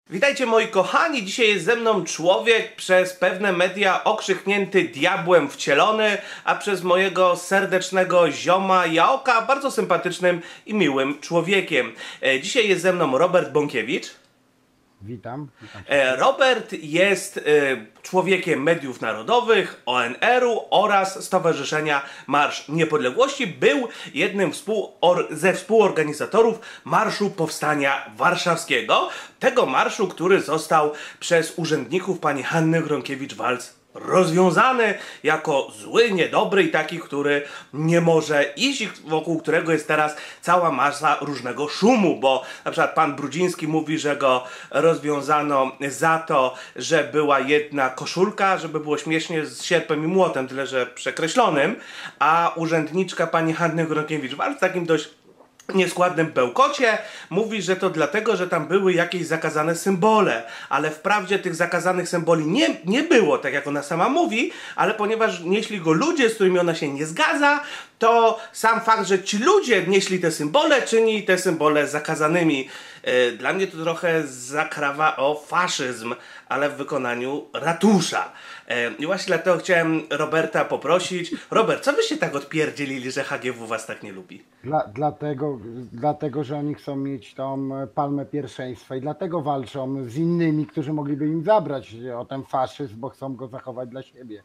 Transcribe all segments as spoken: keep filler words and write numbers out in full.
Witajcie moi kochani, dzisiaj jest ze mną człowiek przez pewne media okrzyknięty diabłem wcielony, a przez mojego serdecznego zioma Jaoka bardzo sympatycznym i miłym człowiekiem. E, dzisiaj jest ze mną Robert Bąkiewicz. Witam. witam E, Robert jest e, człowiekiem mediów narodowych, O N R-u oraz Stowarzyszenia Marsz Niepodległości. Był jednym współor- ze współorganizatorów Marszu Powstania Warszawskiego. Tego marszu, który został przez urzędników pani Hanny Gronkiewicz-Waltz rozwiązany jako zły, niedobry i taki, który nie może iść i wokół którego jest teraz cała masa różnego szumu, bo na przykład pan Brudziński mówi, że go rozwiązano za to, że była jedna koszulka, żeby było śmiesznie, z sierpem i młotem, tyle że przekreślonym, a urzędniczka pani Hanny Gronkiewicz-Waltz w takim dość nieskładnym bełkocie mówi, że to dlatego, że tam były jakieś zakazane symbole, ale wprawdzie tych zakazanych symboli nie, nie było, tak jak ona sama mówi, ale ponieważ nieśli go ludzie, z którymi ona się nie zgadza, to sam fakt, że ci ludzie nieśli te symbole, czyni te symbole zakazanymi. Dla mnie to trochę zakrawa o faszyzm, ale w wykonaniu ratusza. I właśnie dlatego chciałem Roberta poprosić. Robert, co byście tak odpierdzielili, że H G W was tak nie lubi? Dla, dlatego, dlatego, że oni chcą mieć tą palmę pierwszeństwa i dlatego walczą z innymi, którzy mogliby im zabrać o ten faszyzm, bo chcą go zachować dla siebie.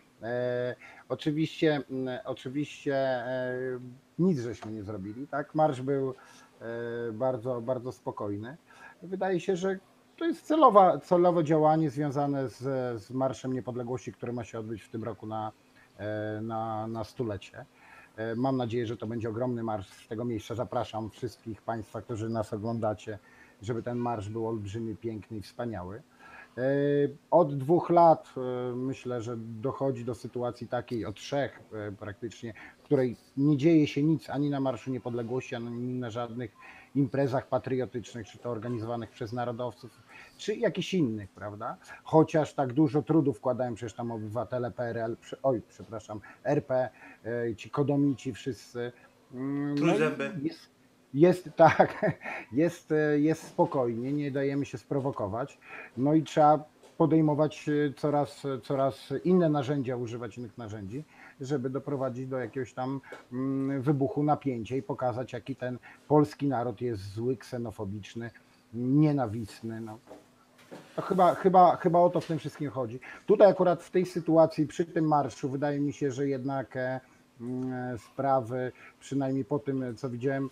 E, oczywiście, oczywiście e, nic żeśmy nie zrobili, tak? Marsz był e, bardzo, bardzo spokojny. Wydaje się, że to jest celowa, celowe działanie związane z, z Marszem Niepodległości, który ma się odbyć w tym roku na, na, na stulecie. Mam nadzieję, że to będzie ogromny marsz. Z tego miejsca zapraszam wszystkich Państwa, którzy nas oglądacie, żeby ten marsz był olbrzymi, piękny i wspaniały. Od dwóch lat myślę, że dochodzi do sytuacji takiej, od trzech praktycznie, w której nie dzieje się nic ani na Marszu Niepodległości, ani na żadnych imprezach patriotycznych, czy to organizowanych przez narodowców, czy jakichś innych, prawda? Chociaż tak dużo trudu wkładają przecież tam obywatele P R L, oj, przepraszam, R P, ci kodomici wszyscy. No jest, jest tak, jest, jest spokojnie, nie dajemy się sprowokować, no i trzeba podejmować coraz, coraz inne narzędzia, używać innych narzędzi, żeby doprowadzić do jakiegoś tam wybuchu napięcia i pokazać, jaki ten polski naród jest zły, ksenofobiczny, nienawistny. No. To chyba, chyba, chyba o to w tym wszystkim chodzi. Tutaj akurat w tej sytuacji, przy tym marszu, wydaje mi się, że jednak sprawy, przynajmniej po tym, co widziałem,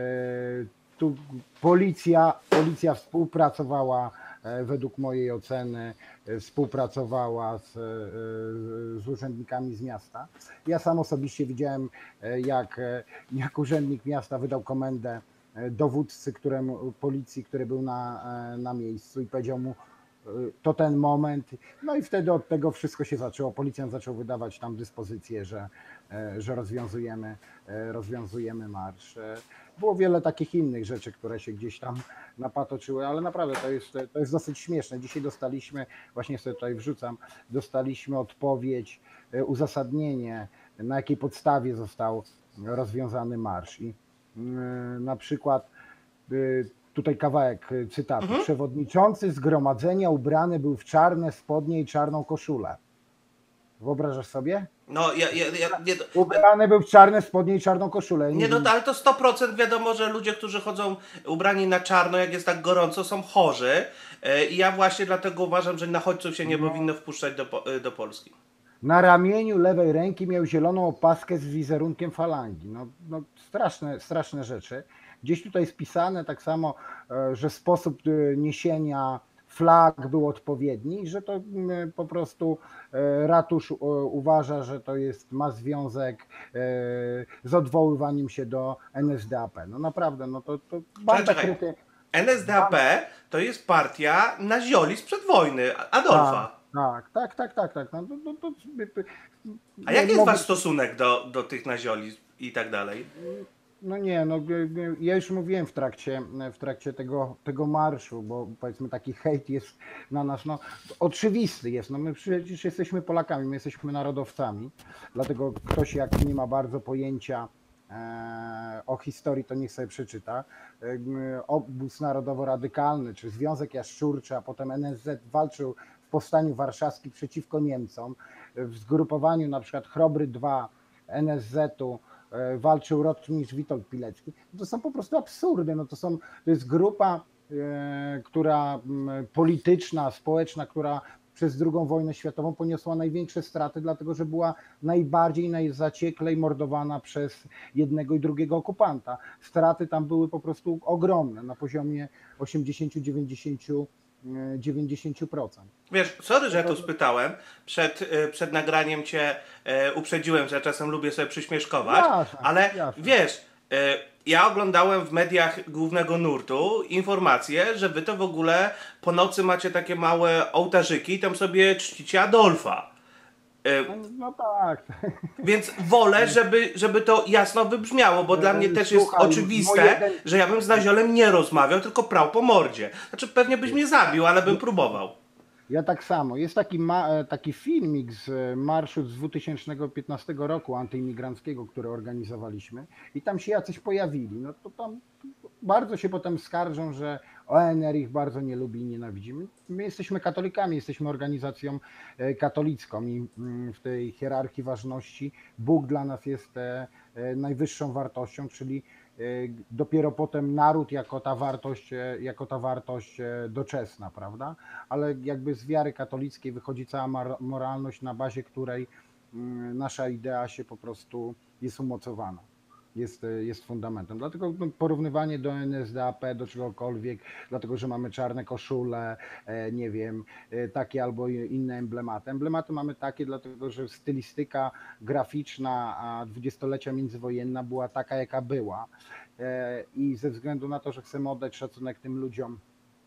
tu policja, policja współpracowała, według mojej oceny, współpracowała z, z urzędnikami z miasta. Ja sam osobiście widziałem, jak, jak urzędnik miasta wydał komendę dowódcy któremu, policji, który był na, na miejscu i powiedział mu, to ten moment. No i wtedy od tego wszystko się zaczęło. Policjant zaczął wydawać tam dyspozycje, że, że rozwiązujemy, rozwiązujemy marsz. Było wiele takich innych rzeczy, które się gdzieś tam napatoczyły, ale naprawdę to jest, to jest dosyć śmieszne. Dzisiaj dostaliśmy, właśnie sobie tutaj wrzucam, dostaliśmy odpowiedź, uzasadnienie, na jakiej podstawie został rozwiązany marsz. I na przykład tutaj kawałek cytatu. Mhm. Przewodniczący zgromadzenia ubrany był w czarne spodnie i czarną koszulę. Wyobrażasz sobie? No, ja, ja, ja nie... Ubrany był w czarne spodnie i czarną koszulę. Nie, no ale to sto procent wiadomo, że ludzie, którzy chodzą ubrani na czarno, jak jest tak gorąco, są chorzy. I ja właśnie dlatego uważam, że nachodźców się nie no. powinno wpuszczać do, do Polski. Na ramieniu lewej ręki miał zieloną opaskę z wizerunkiem falangi. No, no straszne, straszne rzeczy. Gdzieś tutaj spisane tak samo, że sposób niesienia flag był odpowiedni, że to po prostu ratusz uważa, że to jest, ma związek z odwoływaniem się do N S D A P. No naprawdę, no to, to banda kryty... N S D A P to jest partia nazioli sprzed wojny, Adolfa. Tak, tak, tak, tak, tak. No, to, to, to, A jaki jest wasz stosunek do, do tych nazioli i tak dalej? No nie, no ja już mówiłem w trakcie, w trakcie tego, tego marszu, bo powiedzmy taki hejt jest na nas, no oczywisty jest, no my przecież jesteśmy Polakami, my jesteśmy narodowcami, dlatego ktoś jak nie ma bardzo pojęcia e, o historii, to niech sobie przeczyta. E, Obóz Narodowo-Radykalny, czy Związek Jaszczurczy, a potem N S Z walczył w Powstaniu Warszawskim przeciwko Niemcom. W zgrupowaniu na przykład Chrobry dwa N S Z-u e, walczył rotmistrz Witold Pilecki. To są po prostu absurdy. No to, są, to jest grupa, e, która m, polityczna, społeczna, która przez drugą wojnę światową poniosła największe straty, dlatego że była najbardziej, najzacieklej mordowana przez jednego i drugiego okupanta. Straty tam były po prostu ogromne, na poziomie osiemdziesiąt do dziewięćdziesięciu procent. Wiesz, sorry, że ja to spytałem. Przed, y, przed nagraniem cię e, uprzedziłem, że ja czasem lubię sobie przyśmieszkować, Jasne, ale jasne. wiesz, y, ja oglądałem w mediach głównego nurtu informacje, że wy to w ogóle po nocy macie takie małe ołtarzyki i tam sobie czcicie Adolfa. Y, No tak. Więc wolę, żeby, żeby to jasno wybrzmiało, bo dla mnie też jest Słuchaj, oczywiste, mój jeden- że ja bym z Naziolem nie rozmawiał, tylko prał po mordzie. Znaczy pewnie byś mnie zabił, ale bym próbował. Ja tak samo. Jest taki, ma, taki filmik z marszu z dwa tysiące piętnastego roku antyimigranckiego, który organizowaliśmy i tam się jacyś pojawili. No to tam bardzo się potem skarżą, że O N R ich bardzo nie lubi i nienawidzi. My, my jesteśmy katolikami, jesteśmy organizacją e, katolicką i mm, w tej hierarchii ważności Bóg dla nas jest e, e, najwyższą wartością, czyli e, dopiero potem naród jako ta wartość, e, jako ta wartość e, doczesna, prawda? Ale jakby z wiary katolickiej wychodzi cała mar- moralność, na bazie której mm, nasza idea się po prostu jest umocowana. Jest, jest fundamentem. Dlatego no, porównywanie do N S D A P, do czegokolwiek, dlatego że mamy czarne koszule, e, nie wiem, e, takie albo inne emblematy. Emblematy mamy takie, dlatego że stylistyka graficzna a dwudziestolecia międzywojenna była taka, jaka była. E, I ze względu na to, że chcemy oddać szacunek tym ludziom,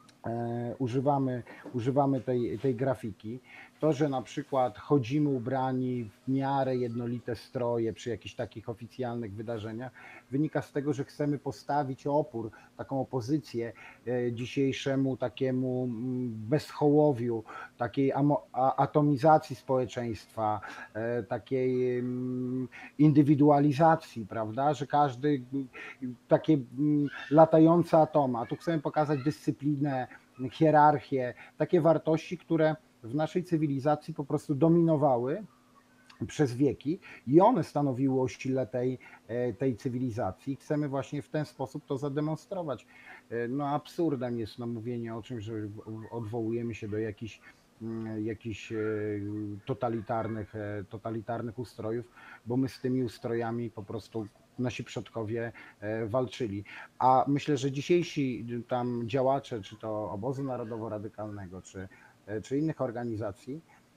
E, używamy, używamy tej, tej grafiki. To, że na przykład chodzimy ubrani w miarę jednolite stroje przy jakichś takich oficjalnych wydarzeniach, wynika z tego, że chcemy postawić opór, taką opozycję e, dzisiejszemu takiemu mm, bezhołowiu, takiej amo, a, atomizacji społeczeństwa, e, takiej mm, indywidualizacji, prawda, że każdy takie mm, latające atomy, a tu chcemy pokazać dyscyplinę, hierarchię, takie wartości, które w naszej cywilizacji po prostu dominowały przez wieki i one stanowiły o sile tej, tej cywilizacji. Chcemy właśnie w ten sposób to zademonstrować. No absurdem jest no, mówienie o czymś, że odwołujemy się do jakichś jakichś totalitarnych, totalitarnych ustrojów, bo my z tymi ustrojami po prostu nasi przodkowie walczyli. A myślę, że dzisiejsi tam działacze, czy to Obozu Narodowo-Radykalnego, czy, czy innych organizacji,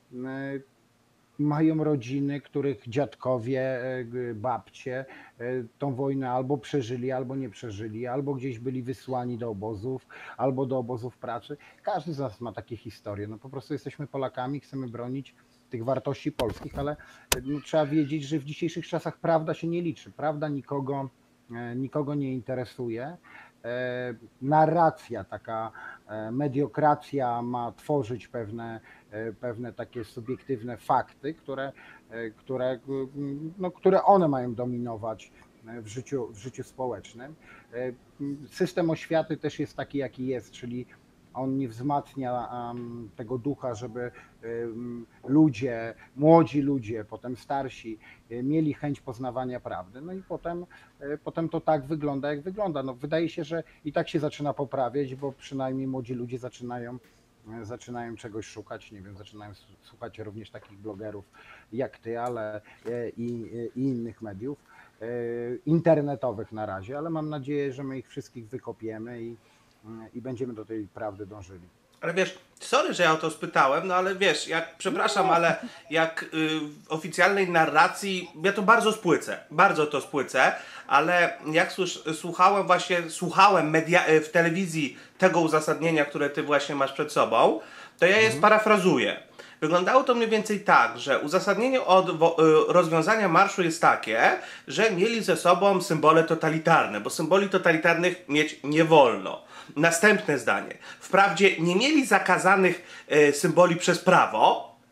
mają rodziny, których dziadkowie, babcie tą wojnę albo przeżyli, albo nie przeżyli, albo gdzieś byli wysłani do obozów, albo do obozów pracy. Każdy z nas ma takie historie. No po prostu jesteśmy Polakami, chcemy bronić tych wartości polskich, ale no, trzeba wiedzieć, że w dzisiejszych czasach prawda się nie liczy. Prawda nikogo, nikogo nie interesuje. Narracja, taka mediokracja ma tworzyć pewne, pewne takie subiektywne fakty, które, które, no, które one mają dominować w życiu, w życiu społecznym. System oświaty też jest taki, jaki jest, czyli on nie wzmacnia um, tego ducha, żeby um, ludzie, młodzi ludzie, potem starsi mieli chęć poznawania prawdy. No i potem, potem to tak wygląda, jak wygląda. No, wydaje się, że i tak się zaczyna poprawiać, bo przynajmniej młodzi ludzie zaczynają, zaczynają czegoś szukać, nie wiem, zaczynają słuchać również takich blogerów jak ty, ale i, i innych mediów internetowych na razie, ale mam nadzieję, że my ich wszystkich wykopiemy i i będziemy do tej prawdy dążyli. Ale wiesz, sorry, że ja o to spytałem, no ale wiesz, jak, przepraszam, ale jak y, w oficjalnej narracji, ja to bardzo spłycę, bardzo to spłycę, ale jak słuch, słuchałem właśnie, słuchałem media, w telewizji tego uzasadnienia, które ty właśnie masz przed sobą, to ja je mhm. sparafrazuję. Wyglądało to mniej więcej tak, że uzasadnienie od rozwiązania marszu jest takie, że mieli ze sobą symbole totalitarne, bo symboli totalitarnych mieć nie wolno. Następne zdanie. Wprawdzie nie mieli zakazanych e, symboli przez prawo,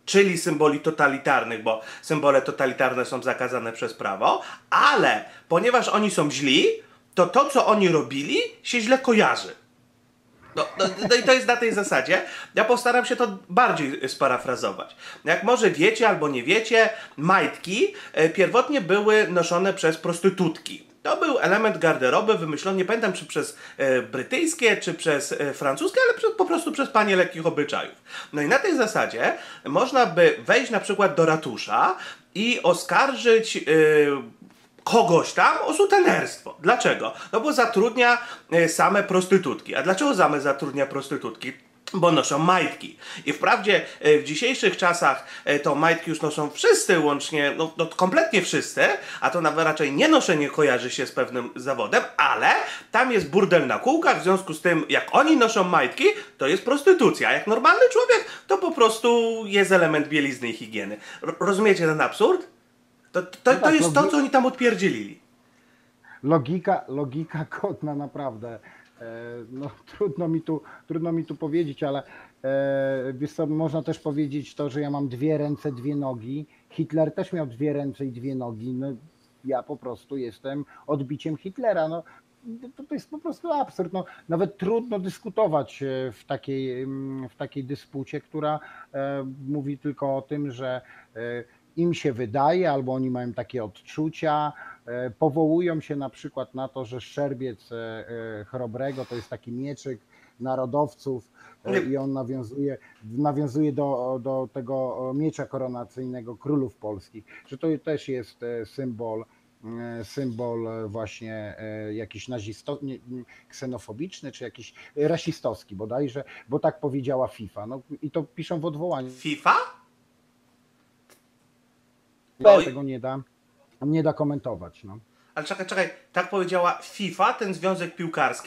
czyli symboli totalitarnych, bo symbole totalitarne są zakazane przez prawo, ale ponieważ oni są źli, to to, co oni robili, się źle kojarzy. No, no, no i to jest na tej zasadzie. Ja postaram się to bardziej sparafrazować. Jak może wiecie albo nie wiecie, majtki e, pierwotnie były noszone przez prostytutki. To był element garderoby wymyślony, nie pamiętam czy przez e, brytyjskie, czy przez e, francuskie, ale przez, po prostu przez panie lekkich obyczajów. No i na tej zasadzie można by wejść na przykład do ratusza i oskarżyć... E, kogoś tam o sutenerstwo. Dlaczego? No bo zatrudnia e, same prostytutki. A dlaczego same zatrudnia prostytutki? Bo noszą majtki. I wprawdzie e, w dzisiejszych czasach e, to majtki już noszą wszyscy łącznie, no, no kompletnie wszyscy, a to nawet raczej nie noszenie kojarzy się z pewnym zawodem, ale tam jest burdel na kółkach, w związku z tym jak oni noszą majtki, to jest prostytucja. A jak normalny człowiek, to po prostu jest element bielizny i higieny. R rozumiecie ten absurd? To, to, to, No tak, jest to, logi- co oni tam odpierdzielili. Logika, logika kotna naprawdę. E, no, trudno mi tu, trudno mi tu powiedzieć, ale e, wiesz co, można też powiedzieć to, że ja mam dwie ręce, dwie nogi. Hitler też miał dwie ręce i dwie nogi. No, ja po prostu jestem odbiciem Hitlera. No, to, to jest po prostu absurd. No, nawet trudno dyskutować e, w takiej, mm, w takiej dyspucie, która e, mówi tylko o tym, że e, im się wydaje, albo oni mają takie odczucia, e, powołują się na przykład na to, że szczerbiec e, e, Chrobrego to jest taki mieczyk narodowców e, i on nawiązuje, nawiązuje do, do tego miecza koronacyjnego królów polskich, że to też jest e, symbol, e, symbol właśnie e, jakiś nazisto, nie, ksenofobiczny, czy jakiś rasistowski bodajże, bo tak powiedziała FIFA. No, i to piszą w odwołaniu. FIFA? No i... Tego nie da, nie da komentować. No. Ale czekaj, czekaj, tak powiedziała FIFA, ten związek piłkarski?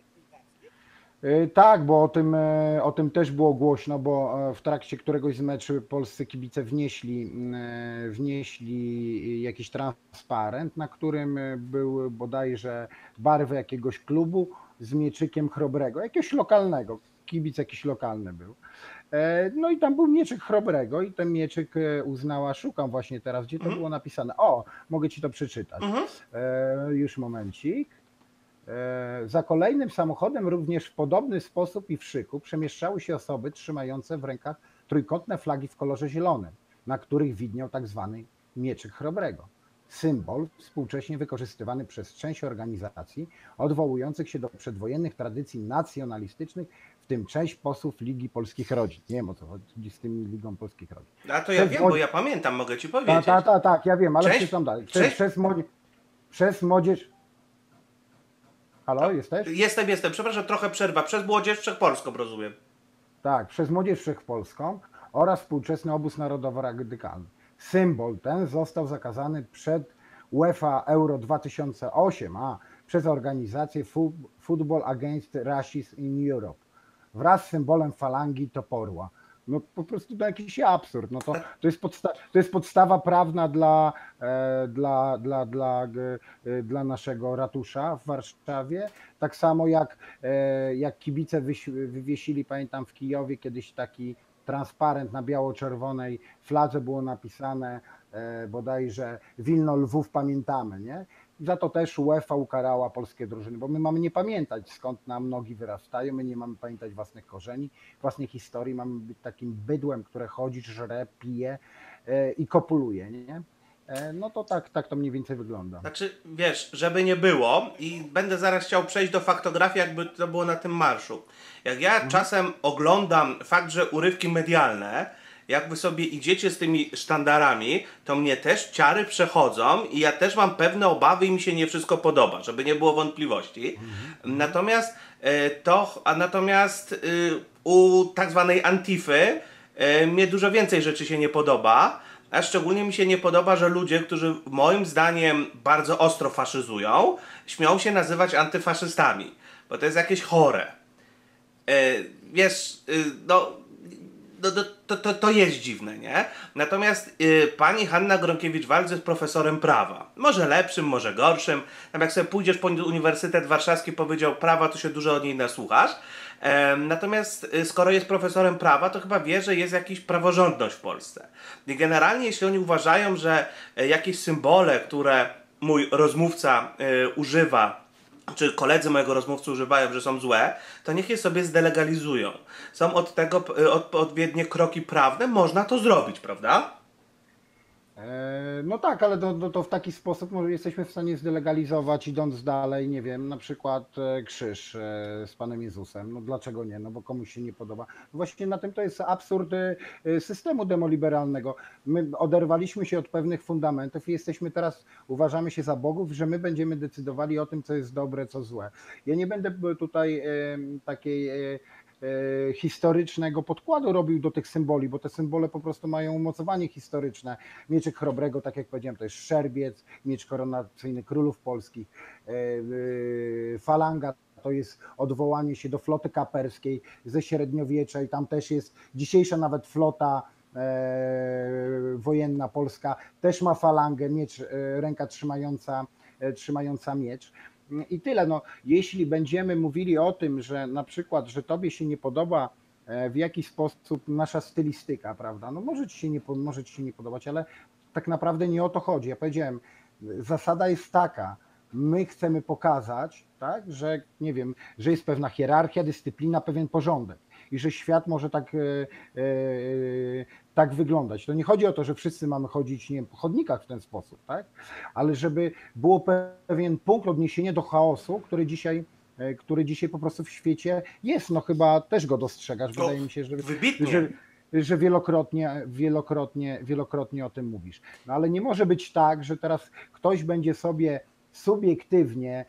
Yy, Tak, bo o tym, e, o tym też było głośno, bo e, w trakcie któregoś z meczów polscy kibice wnieśli, e, wnieśli jakiś transparent, na którym e, były bodajże barwy jakiegoś klubu z mieczykiem Chrobrego, jakiegoś lokalnego, kibic jakiś lokalny był. E, No i tam był mieczyk Chrobrego i ten mieczyk e, uznała, szukam właśnie teraz, gdzie to Mhm. było napisane. O, mogę ci to przeczytać. Mhm. E, Już momencik. E, Za kolejnym samochodem również w podobny sposób i w szyku przemieszczały się osoby trzymające w rękach trójkątne flagi w kolorze zielonym, na których widniał tak zwany mieczyk Chrobrego. Symbol współcześnie wykorzystywany przez część organizacji odwołujących się do przedwojennych tradycji nacjonalistycznych, w tym część posłów Ligi Polskich Rodzin. Nie wiem, o co chodzi z tym Ligą Polskich Rodzin. A to ja Przez wiem, młodzież- bo ja pamiętam, mogę ci Tak, powiedzieć. tak, tak, tak, ja wiem, ale Cześć. czytam dalej. Przez, Cześć. przez, młodzież, przez młodzież... Halo, jesteś? Jestem, jestem, przepraszam, trochę przerwa. Przez Młodzież Wszechpolską, rozumiem. Tak, przez Młodzież Wszechpolską oraz współczesny obóz narodowo-radykalny. Symbol ten został zakazany przed UEFA Euro dwa tysiące osiem, a przez organizację Fu- Football Against Racism in Europe wraz z symbolem falangi toporła. No po prostu to jakiś absurd. No to, to, jest, podsta- to jest podstawa prawna dla, e, dla, dla, dla, e, dla naszego ratusza w Warszawie. Tak samo jak, e, jak kibice wyś- wywiesili, pamiętam w Kijowie kiedyś taki transparent na biało-czerwonej fladze było napisane e, bodajże Wilno Lwów pamiętamy, nie? Za to też UEFA ukarała polskie drużyny, bo my mamy nie pamiętać, skąd nam nogi wyrastają, my nie mamy pamiętać własnych korzeni, własnej historii, mamy być takim bydłem, które chodzi, żre, pije e, i kopuluje, nie? E, no to tak, tak to mniej więcej wygląda. Znaczy, wiesz, żeby nie było i będę zaraz chciał przejść do faktografii, jakby to było na tym marszu. Jak ja Mhm. czasem oglądam fakt, że urywki medialne, jak wy sobie idziecie z tymi sztandarami, to mnie też ciary przechodzą i ja też mam pewne obawy i mi się nie wszystko podoba, żeby nie było wątpliwości. Natomiast e, to, a natomiast y, u tak zwanej Antify e, mnie dużo więcej rzeczy się nie podoba, a szczególnie mi się nie podoba, że ludzie, którzy moim zdaniem bardzo ostro faszyzują, śmią się nazywać antyfaszystami, bo to jest jakieś chore. E, wiesz, y, no no, no, to, to, to jest dziwne, nie? Natomiast y, pani Hanna Gronkiewicz-Waltz jest profesorem prawa. Może lepszym, może gorszym. Tam jak sobie pójdziesz po Uniwersytet Warszawski, powiedział prawa, to się dużo od niej nasłuchasz. Em, Natomiast y, skoro jest profesorem prawa, to chyba wie, że jest jakaś praworządność w Polsce. I generalnie jeśli oni uważają, że e, jakieś symbole, które mój rozmówca e, używa, czy koledzy mojego rozmówcy używają, że są złe, to niech je sobie zdelegalizują. Są od tego e, odpowiednie kroki prawne, można to zrobić, prawda? E, No tak, ale to, to, to w taki sposób może jesteśmy w stanie zdelegalizować, idąc dalej, nie wiem, na przykład e, krzyż e, z Panem Jezusem. No dlaczego nie? No bo komuś się nie podoba. No właśnie na tym to jest absurd e, systemu demoliberalnego. My oderwaliśmy się od pewnych fundamentów i jesteśmy teraz, uważamy się za bogów, że my będziemy decydowali o tym, co jest dobre, co złe. Ja nie będę tutaj e, takiej e, e, historycznego podkładu robił do tych symboli, bo te symbole po prostu mają umocowanie historyczne. Mieczyk Chrobrego, tak jak powiedziałem, to jest szerbiec, miecz koronacyjny królów polskich, e, e, falanga to jest odwołanie się do floty kaperskiej ze średniowiecza i tam też jest dzisiejsza nawet flota e, wojenna polska, też ma falangę, miecz, e, ręka trzymająca, e, trzymająca miecz. I tyle. No, jeśli będziemy mówili o tym, że na przykład, że tobie się nie podoba e, w jakiś sposób nasza stylistyka, prawda? No może ci się nie, po- może ci się nie podobać, ale tak naprawdę nie o to chodzi. Ja powiedziałem, zasada jest taka, my chcemy pokazać, tak, że nie wiem, że jest pewna hierarchia, dyscyplina, pewien porządek i że świat może tak, e, e, tak wyglądać. To nie chodzi o to, że wszyscy mamy chodzić, nie wiem, po chodnikach w ten sposób, tak, ale żeby było pewien punkt odniesienia do chaosu, który dzisiaj e, który dzisiaj po prostu w świecie jest. No chyba też go dostrzegasz. No, Wydaje mi się, że, wybitnie. że, że wielokrotnie, wielokrotnie, wielokrotnie o tym mówisz. No ale nie może być tak, że teraz ktoś będzie sobie subiektywnie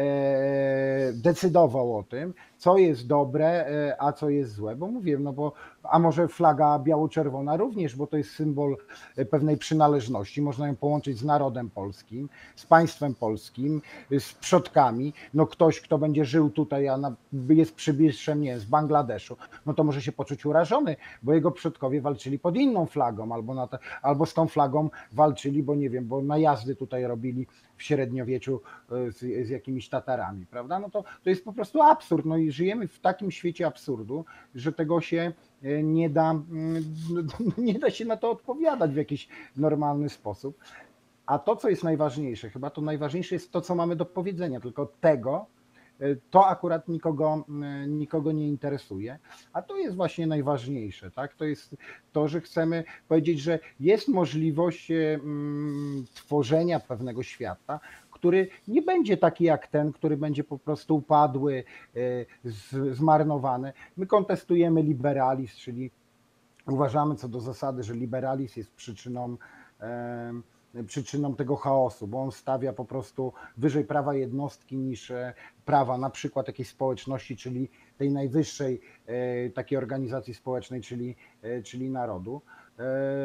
e, decydował o tym, co jest dobre, e, a co jest złe, bo mówię, no bo, a może flaga biało-czerwona również, bo to jest symbol e, pewnej przynależności, można ją połączyć z narodem polskim, z państwem polskim, z przodkami, no ktoś, kto będzie żył tutaj, a na, jest przybyszem, nie, z Bangladeszu, no to może się poczuć urażony, bo jego przodkowie walczyli pod inną flagą, albo, na te, albo z tą flagą walczyli, bo nie wiem, bo najazdy tutaj robili w średniowieczu e, z, z jakimiś Tatarami, prawda? No to, to jest po prostu absurd, no i żyjemy w takim świecie absurdu, że tego się e, nie da, mm, nie da się na to odpowiadać w jakiś normalny sposób. A to, co jest najważniejsze, chyba to najważniejsze jest to, co mamy do powiedzenia, tylko tego, e, to akurat nikogo, mm, nikogo nie interesuje, a to jest właśnie najważniejsze, tak? To jest to, że chcemy powiedzieć, że jest możliwość e, mm, tworzenia pewnego świata, który nie będzie taki jak ten, który będzie po prostu upadły, e, z- zmarnowany. My kontestujemy liberalizm, czyli uważamy co do zasady, że liberalizm jest przyczyną, em, przyczyną tego chaosu, bo on stawia po prostu wyżej prawa jednostki niż e, prawa na przykład jakiejś społeczności, czyli tej najwyższej e, takiej organizacji społecznej, czyli, e, czyli narodu. E,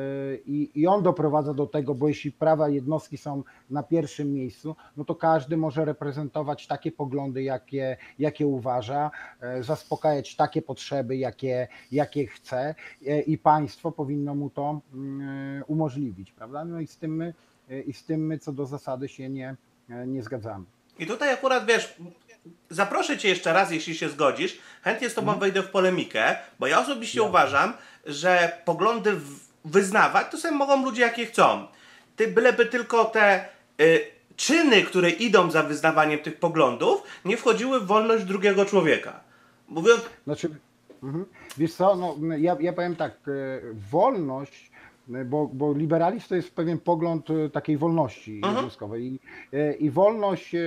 I, I on doprowadza do tego, bo jeśli prawa jednostki są na pierwszym miejscu, no to każdy może reprezentować takie poglądy, jakie, jakie uważa, e, zaspokajać takie potrzeby, jakie, jakie chce e, i państwo powinno mu to mm, umożliwić, prawda? No i z tym my, e, i z tym my co do zasady się nie, e, nie zgadzamy. I tutaj akurat wiesz, zaproszę cię jeszcze raz, jeśli się zgodzisz. Chętnie z tobą Mhm. wejdę w polemikę, bo ja osobiście Jasne. uważam, że poglądy w- wyznawać to sobie mogą ludzie jakie chcą. Ty byleby tylko te y, czyny, które idą za wyznawaniem tych poglądów, nie wchodziły w wolność drugiego człowieka. Mówiąc, Znaczy, mhm. Wiesz co, no, ja, ja powiem tak, e, wolność, e, bo, bo liberalizm to jest pewien pogląd e, takiej wolności mhm. związkowej i, e, i wolność e,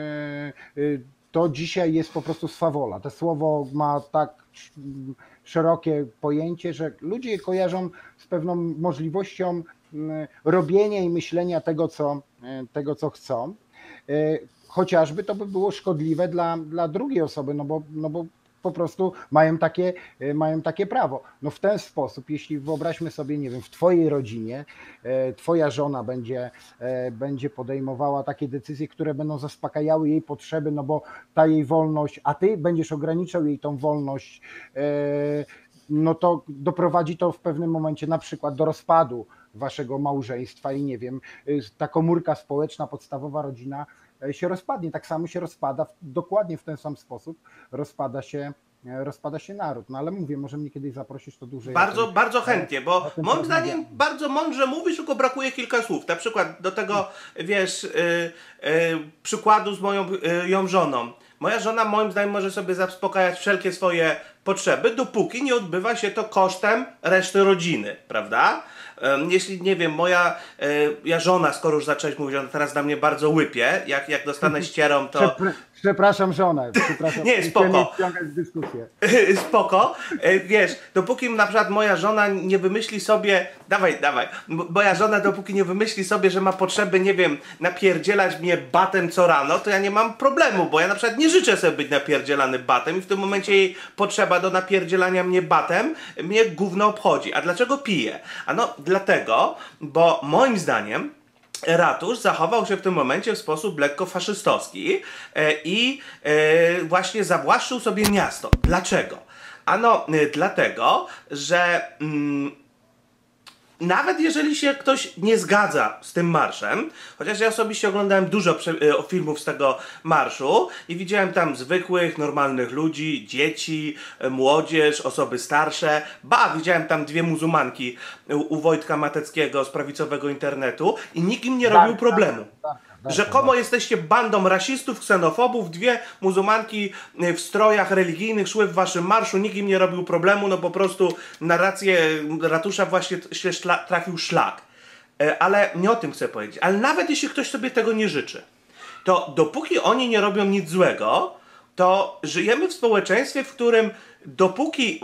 e, to dzisiaj jest po prostu swawola. To słowo ma tak sz- szerokie pojęcie, że ludzie je kojarzą z pewną możliwością m, robienia i myślenia tego, co, e, tego, co chcą. E, Chociażby to by było szkodliwe dla, dla drugiej osoby, no bo, no bo po prostu mają takie, e, mają takie prawo. No w ten sposób, jeśli wyobraźmy sobie, nie wiem, w twojej rodzinie e, twoja żona będzie, e, będzie podejmowała takie decyzje, które będą zaspokajały jej potrzeby, no bo ta jej wolność, a ty będziesz ograniczał jej tą wolność, e, no to doprowadzi to w pewnym momencie na przykład do rozpadu waszego małżeństwa i nie wiem, y, ta komórka społeczna, podstawowa rodzina e, się rozpadnie. Tak samo się rozpada, w- dokładnie w ten sam sposób rozpada się, rozpada się naród. No ale mówię, może mnie kiedyś zaprosisz, to dłużej. Bardzo, tym, bardzo chętnie, bo moim zdaniem porozmawiamy. bardzo mądrze mówisz, tylko brakuje kilka słów. Na przykład do tego, wiesz, yy, yy, przykładu z moją yy, żoną. Moja żona moim zdaniem może sobie zaspokajać wszelkie swoje potrzeby, dopóki nie odbywa się to kosztem reszty rodziny, prawda? Jeśli, nie wiem, moja ja żona, skoro już zacząłeś mówić, ona teraz na mnie bardzo łypie, jak, jak dostanę ścierą, to... Przepraszam żonę, przepraszam. Nie, spoko. Nie dyskusję. Spoko. Wiesz, dopóki na przykład moja żona nie wymyśli sobie, dawaj, dawaj, moja żona dopóki nie wymyśli sobie, że ma potrzeby, nie wiem, napierdzielać mnie batem co rano, to ja nie mam problemu, bo ja na przykład nie życzę sobie być napierdzielany batem i w tym momencie jej potrzeba do napierdzielania mnie batem mnie gówno obchodzi. A dlaczego pije? A no dlatego, bo moim zdaniem ratusz zachował się w tym momencie w sposób lekko faszystowski e, i e, właśnie zawłaszczył sobie miasto. Dlaczego? Ano e, dlatego, że mm, nawet jeżeli się ktoś nie zgadza z tym marszem, chociaż ja osobiście oglądałem dużo filmów z tego marszu i widziałem tam zwykłych, normalnych ludzi, dzieci, młodzież, osoby starsze. Ba, widziałem tam dwie muzułmanki u Wojtka Mateckiego z prawicowego internetu i nikt im nie robił problemu. Rzekomo jesteście bandą rasistów, ksenofobów, dwie muzułmanki w strojach religijnych szły w waszym marszu, nikt im nie robił problemu, no po prostu na rację ratusza właśnie się szla, trafił szlak. Ale nie o tym chcę powiedzieć. Ale nawet jeśli ktoś sobie tego nie życzy, to dopóki oni nie robią nic złego, to żyjemy w społeczeństwie, w którym dopóki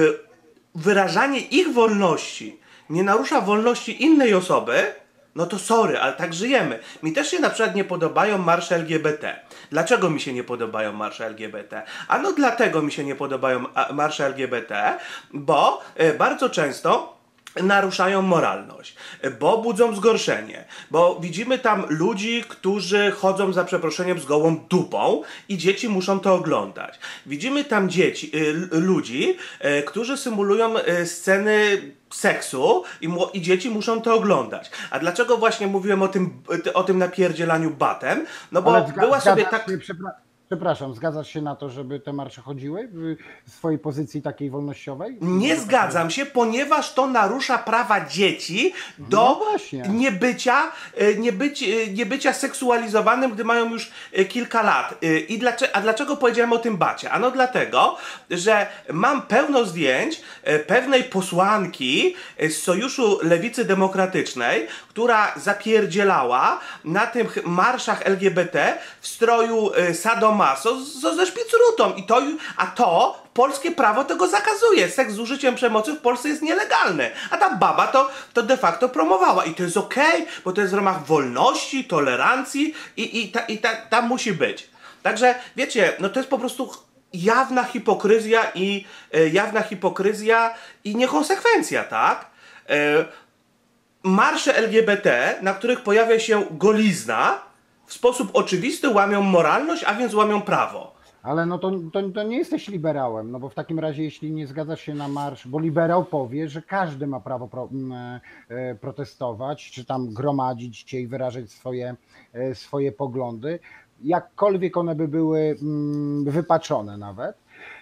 wyrażanie ich wolności nie narusza wolności innej osoby, no to sorry, ale tak żyjemy. Mi też się na przykład nie podobają marsze L G B T. Dlaczego mi się nie podobają marsze L G B T? Ano dlatego mi się nie podobają marsze L G B T, bo bardzo często naruszają moralność, bo budzą zgorszenie, bo widzimy tam ludzi, którzy chodzą za przeproszeniem z gołą dupą i dzieci muszą to oglądać. Widzimy tam dzieci, y, ludzi, y, którzy symulują y, sceny seksu i, i dzieci muszą to oglądać. A dlaczego właśnie mówiłem o tym, o tym napierdzielaniu batem? No bo zga- była sobie tak... się, przepra- Przepraszam, zgadzasz się na to, żeby te marsze chodziły w swojej pozycji takiej wolnościowej? Nie zgadzam się, ponieważ to narusza prawa dzieci do No właśnie. niebycia, niebycia, niebycia seksualizowanym, gdy mają już kilka lat. I dlaczego, a dlaczego powiedziałem o tym bacie? Ano dlatego, że mam pełno zdjęć pewnej posłanki z Sojuszu Lewicy Demokratycznej, która zapierdzielała na tych marszach L G B T w stroju sadomaso z, ze szpicrutą. I to, a to polskie prawo tego zakazuje. Seks z użyciem przemocy w Polsce jest nielegalny. A ta baba to, to de facto promowała. I to jest okej, okay, bo to jest w ramach wolności, tolerancji i, i, ta, i ta, tam musi być. Także wiecie, no to jest po prostu jawna hipokryzja i e, jawna hipokryzja i niekonsekwencja, tak? E, marsze L G B T, na których pojawia się golizna, w sposób oczywisty łamią moralność, a więc łamią prawo. Ale no to, to, to nie jesteś liberałem, no bo w takim razie jeśli nie zgadzasz się na marsz, bo liberał powie, że każdy ma prawo pro, e, protestować, czy tam gromadzić się i wyrażać swoje, e, swoje poglądy, jakkolwiek one by były mm, wypaczone nawet.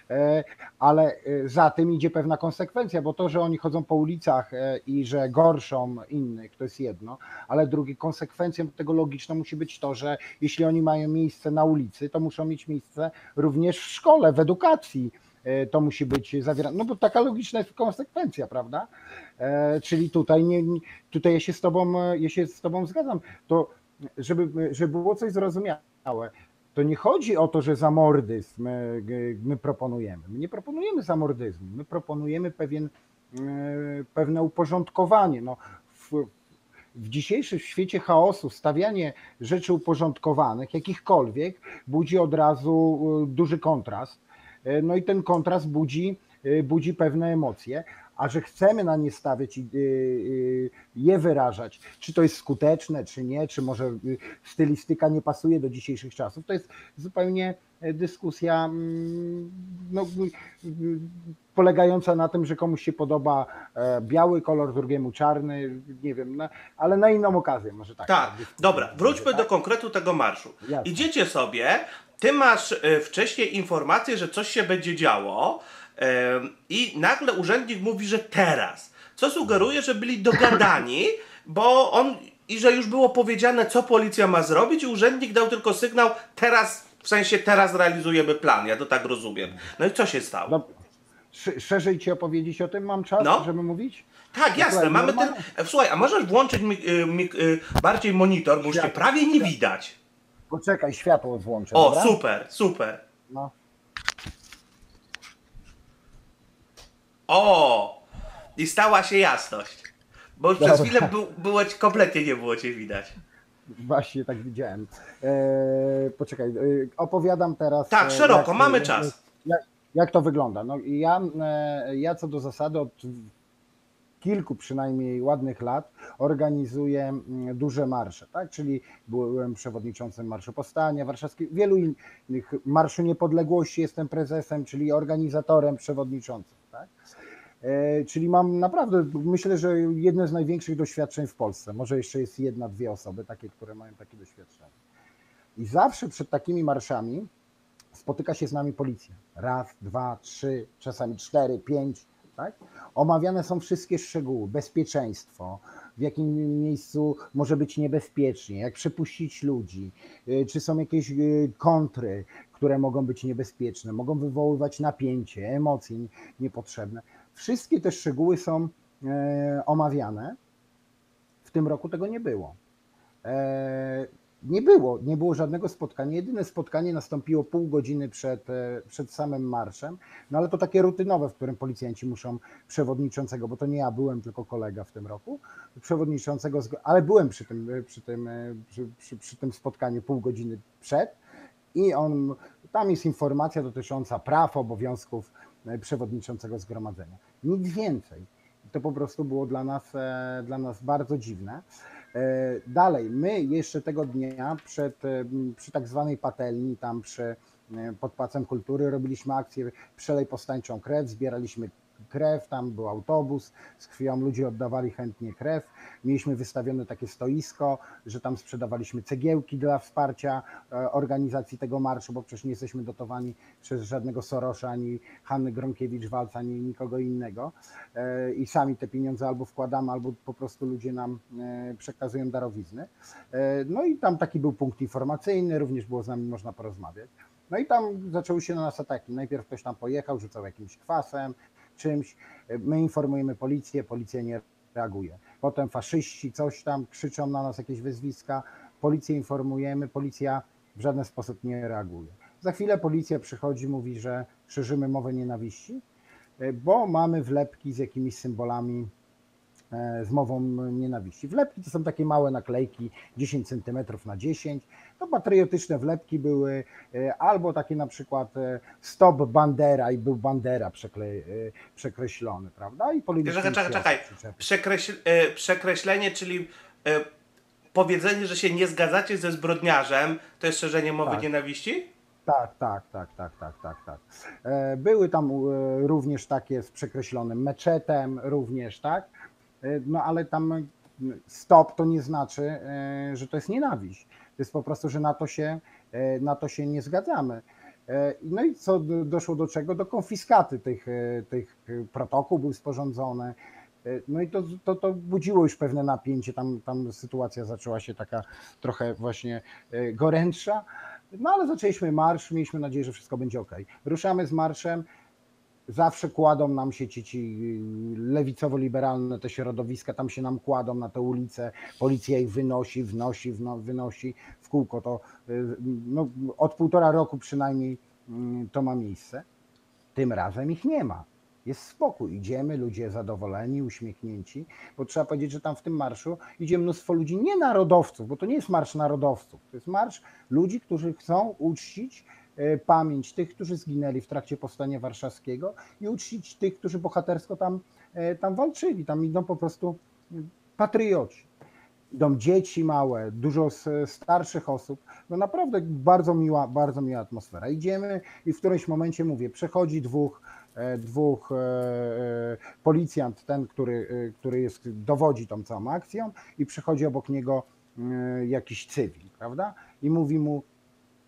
Ale za tym idzie pewna konsekwencja, bo to, że oni chodzą po ulicach i że gorszą innych, to jest jedno, ale drugie, konsekwencją tego logiczną musi być to, że jeśli oni mają miejsce na ulicy, to muszą mieć miejsce również w szkole, w edukacji. To musi być zawierane, no bo taka logiczna jest konsekwencja, prawda? Czyli tutaj, nie, tutaj ja się z tobą, ja się z tobą zgadzam, to żeby, żeby było coś zrozumiałe, to nie chodzi o to, że zamordyzm my, my proponujemy. My nie proponujemy zamordyzmu, my proponujemy pewien, pewne uporządkowanie. No, w, w dzisiejszym świecie chaosu stawianie rzeczy uporządkowanych, jakichkolwiek, budzi od razu duży kontrast. No i ten kontrast budzi, budzi pewne emocje, a że chcemy na nie stawiać i je wyrażać, czy to jest skuteczne, czy nie, czy może stylistyka nie pasuje do dzisiejszych czasów, to jest zupełnie dyskusja no, polegająca na tym, że komuś się podoba biały kolor, drugiemu czarny, nie wiem, no, ale na inną okazję może tak. Tak, dobra, wróćmy do konkretu tego marszu. Jasne. Idziecie sobie ty masz e, wcześniej informację, że coś się będzie działo e, i nagle urzędnik mówi, że teraz. Co sugeruje, że byli dogadani, bo on i że już było powiedziane, co policja ma zrobić i urzędnik dał tylko sygnał, teraz, w sensie teraz realizujemy plan. Ja to tak rozumiem. No i co się stało? No, sz- szerzej ci opowiedzieć o tym mam czas, No. żeby mówić? Tak, No, jasne, słuchaj, mamy ten... normalnie- e, Słuchaj, a możesz włączyć mi, y, mi, y, bardziej monitor, bo już cię Światło. prawie nie widać. Poczekaj, światło włączę. O, dobra? super, super. No. O! I stała się jasność. Bo już przez Dobra. chwilę był, było, kompletnie nie było cię widać. Właśnie tak widziałem. E, poczekaj, e, opowiadam teraz. Tak, e, szeroko, jak, mamy jak, czas. Jak, jak to wygląda? No, i ja, e, ja co do zasady od kilku przynajmniej ładnych lat organizuję mm, duże marsze, tak? Czyli byłem przewodniczącym Marszu Powstania Warszawskiego, wielu innych, Marszu Niepodległości jestem prezesem, czyli organizatorem, przewodniczącym, tak? E, Czyli mam naprawdę, myślę, że jedne z największych doświadczeń w Polsce. Może jeszcze jest jedna, dwie osoby takie, które mają takie doświadczenie. I zawsze przed takimi marszami spotyka się z nami policja. Raz, dwa, trzy, czasami cztery, pięć. Tak? Omawiane są wszystkie szczegóły, bezpieczeństwo, w jakim miejscu może być niebezpiecznie, jak przepuścić ludzi, y, czy są jakieś y, kontry, które mogą być niebezpieczne, mogą wywoływać napięcie, emocje niepotrzebne. Wszystkie te szczegóły są e, omawiane. W tym roku tego nie było. E, Nie było, nie było żadnego spotkania. Jedyne spotkanie nastąpiło pół godziny przed, e, przed samym marszem, no ale to takie rutynowe, w którym policjanci muszą przewodniczącego, bo to nie ja byłem, tylko kolega w tym roku, przewodniczącego, ale byłem przy tym, przy tym, e, przy, przy, przy tym spotkaniu pół godziny przed i on, tam jest informacja dotycząca praw, obowiązków e, przewodniczącego zgromadzenia. Nic więcej. To po prostu było dla nas, e, dla nas bardzo dziwne. E, Dalej, my jeszcze tego dnia przed, e, przy tak zwanej patelni, tam przy, e, pod Pałacem Kultury robiliśmy akcję Przelej Powstańczą Krew, zbieraliśmy krew, tam był autobus z krwią, ludzie oddawali chętnie krew. Mieliśmy wystawione takie stoisko, że tam sprzedawaliśmy cegiełki dla wsparcia e, organizacji tego marszu, bo przecież nie jesteśmy dotowani przez żadnego Sorosza, ani Hanny Gronkiewicz-Waltz, ani nikogo innego. E, I sami te pieniądze albo wkładamy, albo po prostu ludzie nam e, przekazują darowizny. E, No i tam taki był punkt informacyjny, również było z nami można porozmawiać. No i tam zaczęły się na nas ataki. Najpierw ktoś tam pojechał, rzucał jakimś kwasem, czymś. My informujemy policję, policja nie reaguje. Potem faszyści coś tam, krzyczą na nas jakieś wyzwiska, policję informujemy, policja w żaden sposób nie reaguje. Za chwilę policja przychodzi, mówi, że szerzymy mowę nienawiści, bo mamy wlepki z jakimiś symbolami, z mową nienawiści. Wlepki to są takie małe naklejki, dziesięć centymetrów na dziesięć. To patriotyczne wlepki były, albo takie na przykład stop Bandera i był Bandera przekle, przekreślony, prawda? I Czekaj, czekaj, czekaj. Przekreśl, e, przekreślenie, czyli e, powiedzenie, że się nie zgadzacie ze zbrodniarzem, to jest szerzenie mowy Tak. nienawiści? Tak, tak, tak, tak, tak, tak, tak. E, Były tam e, również takie z przekreślonym meczetem, również, tak? E, No ale tam stop to nie znaczy, e, że to jest nienawiść. To jest po prostu, że na to się, e, na to się nie zgadzamy. E, No i co do- doszło do czego? Do konfiskaty tych, e, tych protokół był sporządzony. E, No i to, to, to budziło już pewne napięcie, tam, tam sytuacja zaczęła się taka trochę właśnie e, gorętsza. No ale zaczęliśmy marsz, mieliśmy nadzieję, że wszystko będzie ok. Ruszamy z marszem, zawsze kładą nam się ci, ci lewicowo-liberalne te środowiska, tam się nam kładą na te ulice, policja ich wynosi, wnosi, wno, wynosi w kółko. To no, od półtora roku przynajmniej to ma miejsce. Tym razem ich nie ma. Jest spokój, idziemy, ludzie zadowoleni, uśmiechnięci, bo trzeba powiedzieć, że tam w tym marszu idzie mnóstwo ludzi, nie narodowców, bo to nie jest marsz narodowców, to jest marsz ludzi, którzy chcą uczcić e, pamięć tych, którzy zginęli w trakcie Powstania Warszawskiego i uczcić tych, którzy bohatersko tam, e, tam walczyli. Tam idą po prostu patrioci. Idą dzieci małe, dużo s- starszych osób. No naprawdę bardzo miła, bardzo miła atmosfera. Idziemy i w którymś momencie mówię, przechodzi dwóch, e, dwóch e, e, policjant, ten, który, e, który jest, dowodzi tą całą akcją i przychodzi obok niego e, jakiś cywil, prawda? I mówi mu,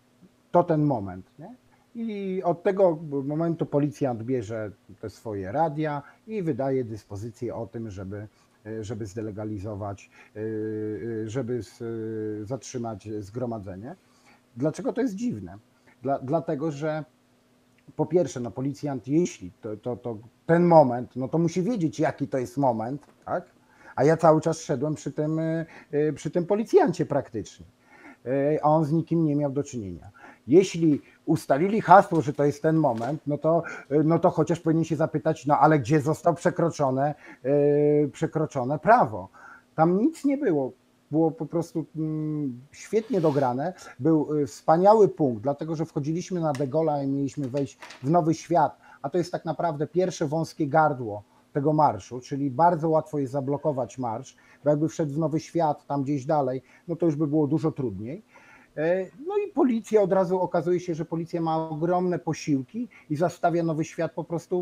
to ten moment, nie? I od tego momentu policjant bierze te swoje radia i wydaje dyspozycję o tym, żeby, żeby zdelegalizować, żeby zatrzymać zgromadzenie. Dlaczego to jest dziwne? Dla, dlatego, że po pierwsze, no policjant, jeśli to, to, to ten moment, no to musi wiedzieć, jaki to jest moment, tak? A ja cały czas szedłem przy tym, przy tym policjancie praktycznie, a on z nikim nie miał do czynienia. Jeśli ustalili hasło, że to jest ten moment, no to, no to chociaż powinien się zapytać, no ale gdzie zostało przekroczone, przekroczone prawo? Tam nic nie było. Było po prostu świetnie dograne. Był wspaniały punkt, dlatego że wchodziliśmy na De Gaulle'a i mieliśmy wejść w Nowy Świat, a to jest tak naprawdę pierwsze wąskie gardło tego marszu, czyli bardzo łatwo jest zablokować marsz, bo jakby wszedł w Nowy Świat, tam gdzieś dalej, no to już by było dużo trudniej. No i policja, od razu okazuje się, że policja ma ogromne posiłki i zastawia Nowy Świat po prostu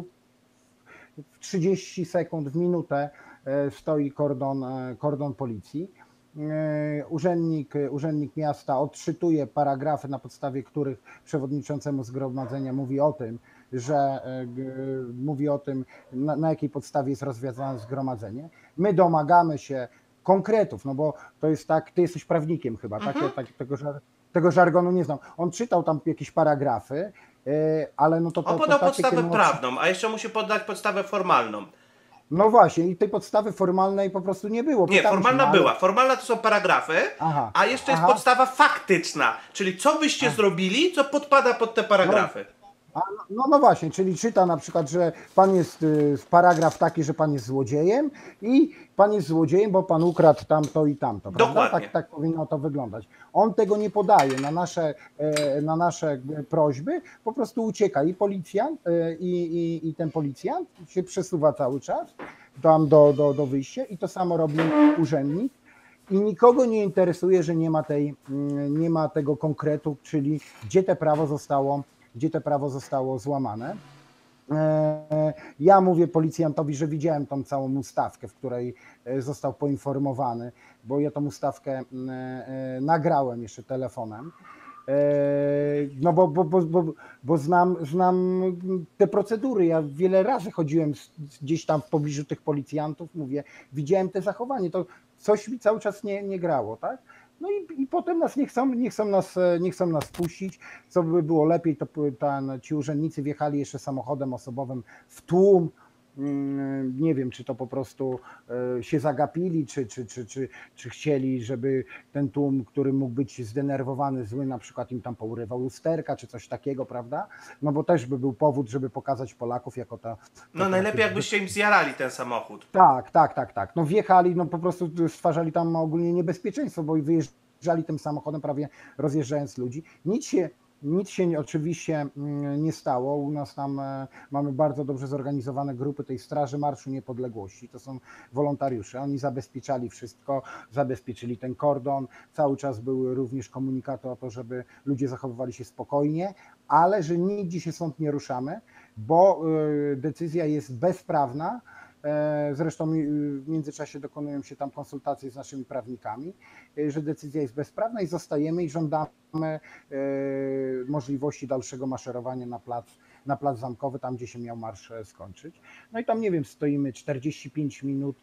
w trzydzieści sekund, w minutę stoi kordon, kordon policji. Urzędnik, urzędnik miasta odczytuje paragrafy, na podstawie których przewodniczącemu zgromadzenia mówi o tym, że mówi o tym, na, na jakiej podstawie jest rozwiązane zgromadzenie. My domagamy się konkretów, no bo to jest tak, ty jesteś prawnikiem chyba, mhm. tak? tak tego, tego żargonu nie znam. On czytał tam jakieś paragrafy, ale no to... to On podał to podstawę takie, prawną, a jeszcze musi podać podstawę formalną. No właśnie, i tej podstawy formalnej po prostu nie było. Nie, Pytałem formalna się, ale... była. Formalna to są paragrafy, aha, a jeszcze aha. jest podstawa faktyczna, czyli co wyście aha. zrobili, co podpada pod te paragrafy. No, no, no właśnie, czyli czyta na przykład, że pan jest, paragraf taki, że pan jest złodziejem i pan jest złodziejem, bo pan ukradł tamto i tamto, prawda? Dokładnie. Tak, tak powinno to wyglądać. On tego nie podaje na nasze, na nasze prośby, po prostu ucieka i policjant, i, i, i ten policjant się przesuwa cały czas tam do, do, do wyjścia i to samo robi urzędnik. I nikogo nie interesuje, że nie ma, tej, nie ma tego konkretu, czyli gdzie to prawo zostało gdzie to prawo zostało złamane. Ja mówię policjantowi, że widziałem tą całą ustawkę, w której został poinformowany, bo ja tą ustawkę nagrałem jeszcze telefonem, no bo, bo, bo, bo, bo znam, znam te procedury. Ja wiele razy chodziłem gdzieś tam w pobliżu tych policjantów, mówię, widziałem te zachowanie, to coś mi cały czas nie, nie grało, tak? No i, i potem nas nie chcą, nie, chcą nas, nie chcą nas puścić. Co by było lepiej, to ten, ci urzędnicy wjechali jeszcze samochodem osobowym w tłum. Nie wiem, czy to po prostu się zagapili, czy, czy, czy, czy, czy chcieli, żeby ten tłum, który mógł być zdenerwowany, zły, na przykład im tam pourywał lusterka, czy coś takiego, prawda? No bo też by był powód, żeby pokazać Polaków jako ta... No ta, najlepiej ta, jakbyście im zjarali ten samochód. Tak, tak, tak, tak. No wjechali, no po prostu stwarzali tam ogólnie niebezpieczeństwo, bo wyjeżdżali tym samochodem, prawie rozjeżdżając ludzi. Nic się Nic się oczywiście nie stało. U nas tam mamy bardzo dobrze zorganizowane grupy tej Straży Marszu Niepodległości. To są wolontariusze. Oni zabezpieczali wszystko, zabezpieczyli ten kordon. Cały czas były również komunikaty o to, żeby ludzie zachowywali się spokojnie, ale że nigdzie się stąd nie ruszamy, bo decyzja jest bezprawna. Zresztą w międzyczasie dokonują się tam konsultacje z naszymi prawnikami, że decyzja jest bezprawna i zostajemy i żądamy możliwości dalszego maszerowania na plac, na plac Zamkowy, tam gdzie się miał marsz skończyć. No i tam, nie wiem, stoimy czterdzieści pięć minut,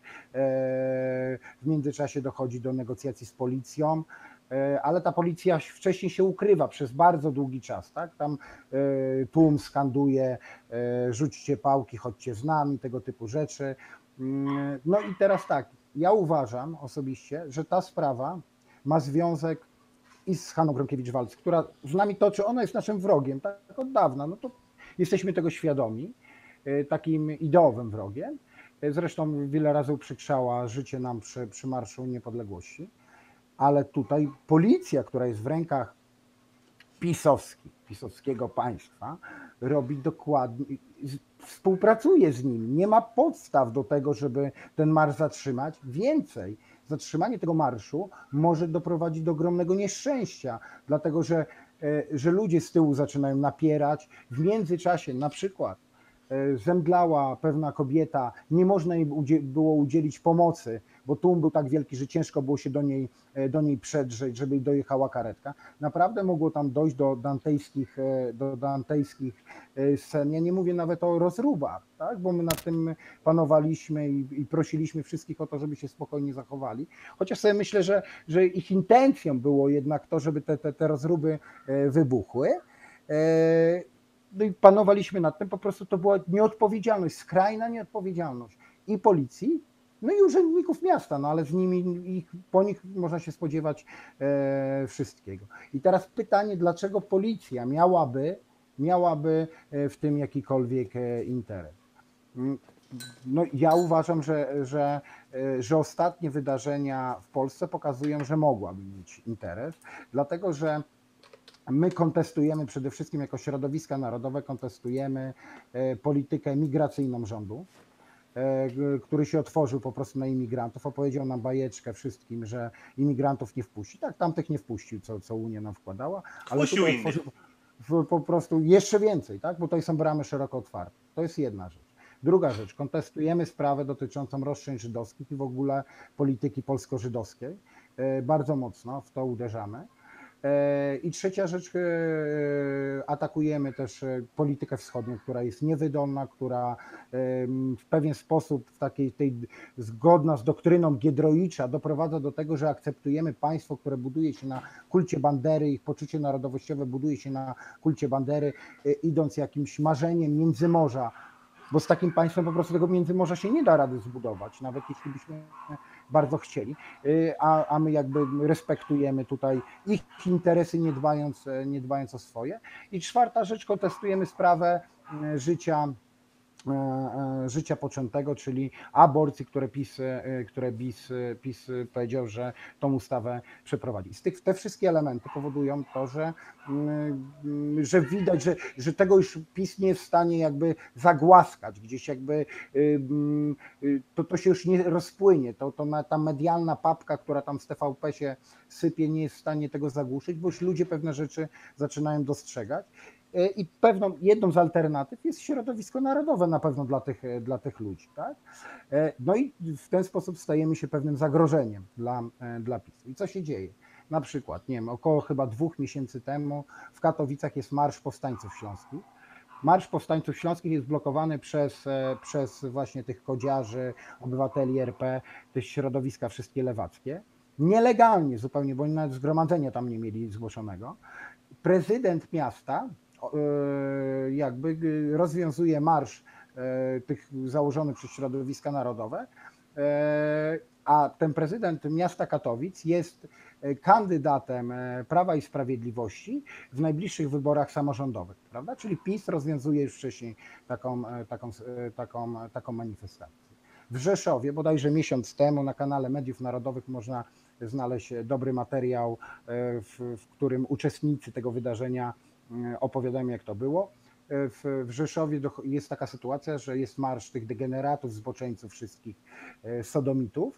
w międzyczasie dochodzi do negocjacji z policją, ale ta policja wcześniej się ukrywa przez bardzo długi czas, tak? Tam tłum skanduje, rzućcie pałki, chodźcie z nami, tego typu rzeczy. No i teraz tak, ja uważam osobiście, że ta sprawa ma związek i z Hanną Gronkiewicz-Waltz, która z nami toczy, ona jest naszym wrogiem, tak od dawna, no to jesteśmy tego świadomi, takim ideowym wrogiem. Zresztą wiele razy uprzykrzała życie nam przy, przy Marszu Niepodległości. Ale tutaj policja, która jest w rękach pisowskich, pisowskiego państwa, robi dokładnie, współpracuje z nim. Nie ma podstaw do tego, żeby ten marsz zatrzymać. Więcej, zatrzymanie tego marszu może doprowadzić do ogromnego nieszczęścia, dlatego że, że ludzie z tyłu zaczynają napierać. W międzyczasie na przykład zemdlała pewna kobieta, nie można jej było udzielić pomocy, bo tłum był tak wielki, że ciężko było się do niej, do niej przedrzeć, żeby dojechała karetka. Naprawdę mogło tam dojść do dantejskich, do dantejskich scen. Ja nie mówię nawet o rozróbach, tak? Bo my nad tym panowaliśmy i, i prosiliśmy wszystkich o to, żeby się spokojnie zachowali. Chociaż sobie myślę, że, że ich intencją było jednak to, żeby te, te, te rozruby wybuchły. No i panowaliśmy nad tym, po prostu to była nieodpowiedzialność, skrajna nieodpowiedzialność i policji, no i urzędników miasta, no ale z nimi, ich, po nich można się spodziewać e, wszystkiego. I teraz pytanie, dlaczego policja miałaby, miałaby w tym jakikolwiek interes? No, ja uważam, że, że, że ostatnie wydarzenia w Polsce pokazują, że mogłaby mieć interes, dlatego że my kontestujemy przede wszystkim jako środowiska narodowe, kontestujemy politykę migracyjną rządu, który się otworzył po prostu na imigrantów, opowiedział nam bajeczkę wszystkim, że imigrantów nie wpuści. Tak, tamtych nie wpuścił, co, co Unia nam wkładała, ale tutaj otworzył po prostu jeszcze więcej, tak? Bo tutaj są bramy szeroko otwarte. To jest jedna rzecz. Druga rzecz, kontestujemy sprawę dotyczącą roszczeń żydowskich i w ogóle polityki polsko-żydowskiej. Bardzo mocno w to uderzamy. I trzecia rzecz, atakujemy też politykę wschodnią, która jest niewydolna, która w pewien sposób, w takiej tej zgodna z doktryną Giedroycia, doprowadza do tego, że akceptujemy państwo, które buduje się na kulcie Bandery, ich poczucie narodowościowe buduje się na kulcie Bandery, idąc jakimś marzeniem Międzymorza, bo z takim państwem po prostu tego Międzymorza się nie da rady zbudować, nawet jeśli byśmy bardzo chcieli, a, a my jakby respektujemy tutaj ich interesy, nie dbając, nie dbając o swoje. I czwarta rzecz, kontestujemy sprawę życia, życia poczętego, czyli aborcji, które PiS, które PiS, PiS powiedział, że tą ustawę przeprowadzi. Z tych, te wszystkie elementy powodują to, że, że widać, że, że tego już PiS nie jest w stanie jakby zagłaskać, gdzieś jakby to, to się już nie rozpłynie, to, to ta medialna papka, która tam z T V P się sypie, nie jest w stanie tego zagłuszyć, bo już ludzie pewne rzeczy zaczynają dostrzegać. I pewną, jedną z alternatyw jest środowisko narodowe na pewno dla tych, dla tych ludzi. Tak? No i w ten sposób stajemy się pewnym zagrożeniem dla, dla PiS-u. I co się dzieje? Na przykład, nie wiem, około chyba dwóch miesięcy temu w Katowicach jest Marsz Powstańców Śląskich. Marsz Powstańców Śląskich jest blokowany przez, przez właśnie tych kodziarzy, obywateli R P, te środowiska wszystkie lewackie. Nielegalnie zupełnie, bo oni nawet zgromadzenia tam nie mieli zgłoszonego. Prezydent miasta jakby rozwiązuje marsz tych założonych przez środowiska narodowe, a ten prezydent miasta Katowic jest kandydatem Prawa i Sprawiedliwości w najbliższych wyborach samorządowych, prawda? Czyli PiS rozwiązuje już wcześniej taką, taką, taką, taką manifestację. W Rzeszowie, bodajże miesiąc temu, na kanale Mediów Narodowych można znaleźć dobry materiał, w, w którym uczestnicy tego wydarzenia opowiadają, jak to było. W, w Rzeszowie jest taka sytuacja, że jest marsz tych degeneratów, zboczeńców, wszystkich sodomitów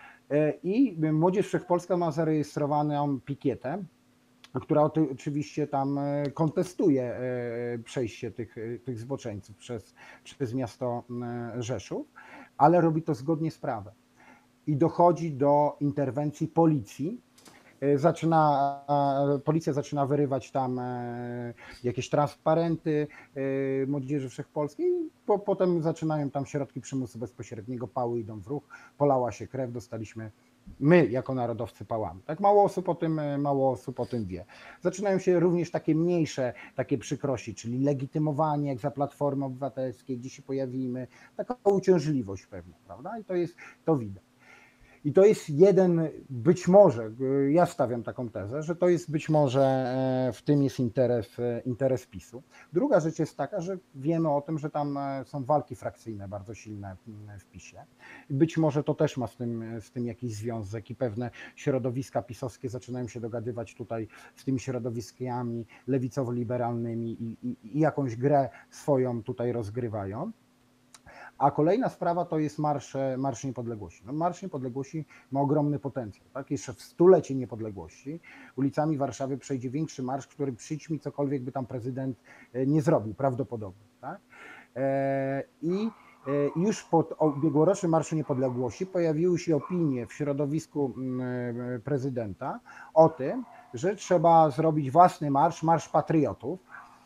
i Młodzież Wszechpolska ma zarejestrowaną pikietę, która oczywiście tam kontestuje przejście tych, tych zboczeńców przez, przez miasto Rzeszów, ale robi to zgodnie z prawem. I dochodzi do interwencji policji. Zaczyna, policja zaczyna wyrywać tam jakieś transparenty Młodzieży Wszechpolskiej i po, potem zaczynają tam środki przymusu bezpośredniego, pały idą w ruch, polała się krew, dostaliśmy, my jako narodowcy pałamy. Tak mało osób o tym, mało osób o tym wie. Zaczynają się również takie mniejsze takie przykrości, czyli legitymowanie jak za Platformy Obywatelskiej, gdzie się pojawimy, taka uciążliwość pewna, prawda? I to jest, to widać. I to jest jeden, być może, ja stawiam taką tezę, że to jest być może w tym jest interes, interes PiSu. Druga rzecz jest taka, że wiemy o tym, że tam są walki frakcyjne bardzo silne w PiSie. Być może to też ma z tym, z tym jakiś związek i pewne środowiska pisowskie zaczynają się dogadywać tutaj z tymi środowiskami lewicowo-liberalnymi i, i, i jakąś grę swoją tutaj rozgrywają. A kolejna sprawa to jest Marsz, Marsz Niepodległości. No, Marsz Niepodległości ma ogromny potencjał. Tak? Jeszcze w stulecie niepodległości ulicami Warszawy przejdzie większy marsz, który przyćmi cokolwiek by tam prezydent nie zrobił, prawdopodobnie. Tak? I już po ubiegłorocznym Marszu Niepodległości pojawiły się opinie w środowisku prezydenta o tym, że trzeba zrobić własny marsz, Marsz Patriotów.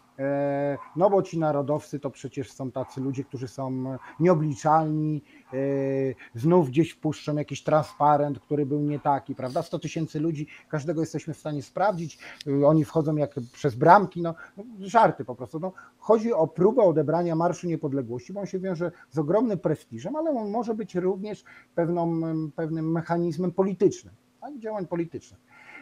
No bo ci narodowcy to przecież są tacy ludzie, którzy są nieobliczalni, znów gdzieś wpuszczą jakiś transparent, który był nie taki, prawda? sto tysięcy ludzi, każdego jesteśmy w stanie sprawdzić, oni wchodzą jak przez bramki, no żarty po prostu. No, chodzi o próbę odebrania Marszu Niepodległości, bo on się wiąże z ogromnym prestiżem, ale on może być również pewną, pewnym mechanizmem politycznym, tak? Działań politycznych.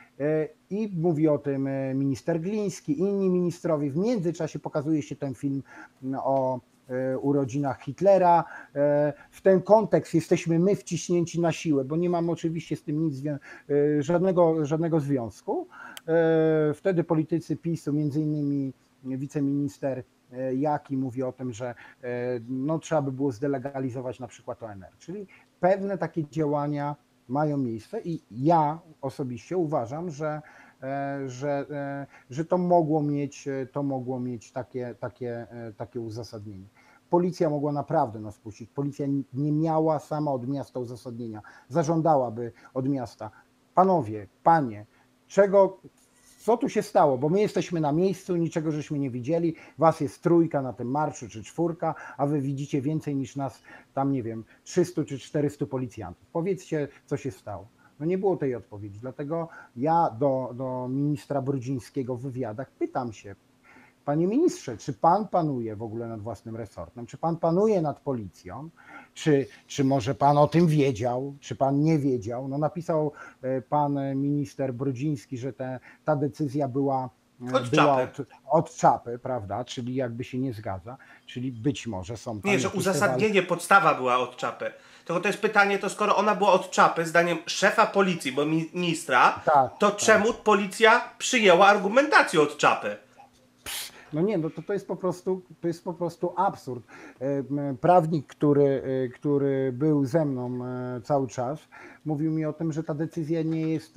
I mówi o tym minister Gliński, inni ministrowie. W międzyczasie pokazuje się ten film o urodzinach Hitlera. W ten kontekst jesteśmy my wciśnięci na siłę, bo nie mamy oczywiście z tym nic, żadnego, żadnego związku. Wtedy politycy PiSu, między innymi wiceminister Jaki mówi o tym, że no, trzeba by było zdelegalizować na przykład O N R. Czyli pewne takie działania mają miejsce i ja osobiście uważam, że, że, że to mogło mieć, to mogło mieć takie, takie, takie uzasadnienie. Policja mogła naprawdę nas puścić. Policja nie miała sama od miasta uzasadnienia. Zażądałaby od miasta: panowie, panie, czego, co tu się stało, bo my jesteśmy na miejscu, niczego żeśmy nie widzieli, was jest trójka na tym marszu czy czwórka, a wy widzicie więcej niż nas tam, nie wiem, trzystu czy czterystu policjantów. Powiedzcie, co się stało. No nie było tej odpowiedzi, dlatego ja do, do ministra Brudzińskiego w wywiadach pytam się: panie ministrze, czy pan panuje w ogóle nad własnym resortem? Czy pan panuje nad policją? Czy, czy może pan o tym wiedział? Czy pan nie wiedział? No napisał pan minister Brudziński, że te, ta decyzja była, od, była czapy. Od, od czapy, prawda? Czyli jakby się nie zgadza. Czyli być może są tam... Nie, że uzasadnienie, podstawa była od czapy. Tylko to jest pytanie, to skoro ona była od czapy, zdaniem szefa policji, bo ministra, tak, to tak. czemu policja przyjęła argumentację od czapy? No nie, no to, to jest po prostu, to jest po prostu absurd. Prawnik, który, który był ze mną cały czas, mówił mi o tym, że ta decyzja nie jest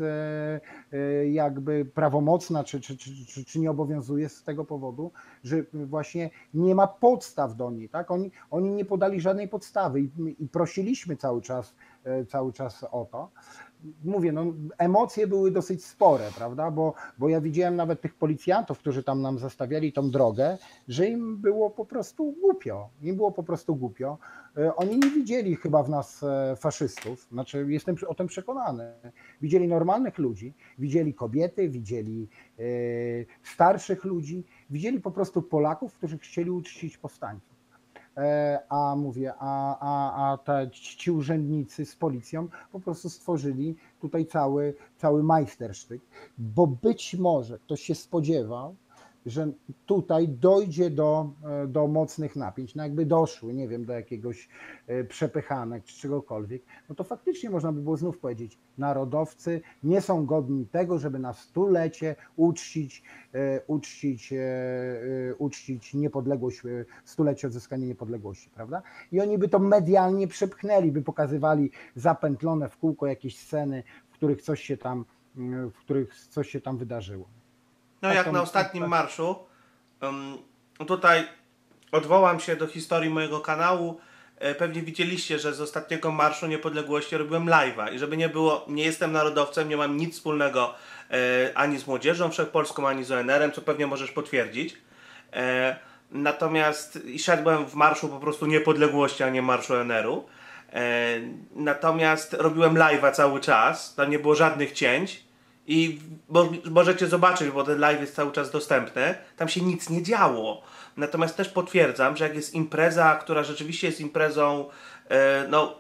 jakby prawomocna, czy, czy, czy, czy nie obowiązuje z tego powodu, że właśnie nie ma podstaw do niej, tak? Oni, oni nie podali żadnej podstawy i, i prosiliśmy cały czas, cały czas o to. Mówię, no emocje były dosyć spore, prawda, bo, bo ja widziałem nawet tych policjantów, którzy tam nam zastawiali tą drogę, że im było po prostu głupio, im było po prostu głupio. Oni nie widzieli chyba w nas faszystów, znaczy jestem o tym przekonany. Widzieli normalnych ludzi, widzieli kobiety, widzieli starszych ludzi, widzieli po prostu Polaków, którzy chcieli uczcić powstańców. A mówię, a, a, a te, ci urzędnicy z policją po prostu stworzyli tutaj cały, cały majstersztyk, bo być może ktoś się spodziewał, że tutaj dojdzie do, do mocnych napięć, no jakby doszły, nie wiem, do jakiegoś przepychanek czy czegokolwiek, no to faktycznie można by było znów powiedzieć: narodowcy nie są godni tego, żeby na stulecie uczcić, uczcić, uczcić niepodległość, stulecie odzyskania niepodległości, prawda? I oni by to medialnie przepchnęli, by pokazywali zapętlone w kółko jakieś sceny, w których coś się tam, w których coś się tam wydarzyło. No jak na ostatnim marszu, um, tutaj odwołam się do historii mojego kanału. Pewnie widzieliście, że z ostatniego Marszu Niepodległości robiłem live'a i żeby nie było, nie jestem narodowcem, nie mam nic wspólnego e, ani z Młodzieżą Wszechpolską, ani z O N R-em, co pewnie możesz potwierdzić. E, natomiast i szedłem w Marszu po prostu Niepodległości, a nie Marszu O N R-u. E, natomiast robiłem live'a cały czas, tam nie było żadnych cięć. I bo, możecie zobaczyć, bo ten live jest cały czas dostępny, tam się nic nie działo. Natomiast też potwierdzam, że jak jest impreza, która rzeczywiście jest imprezą e, no,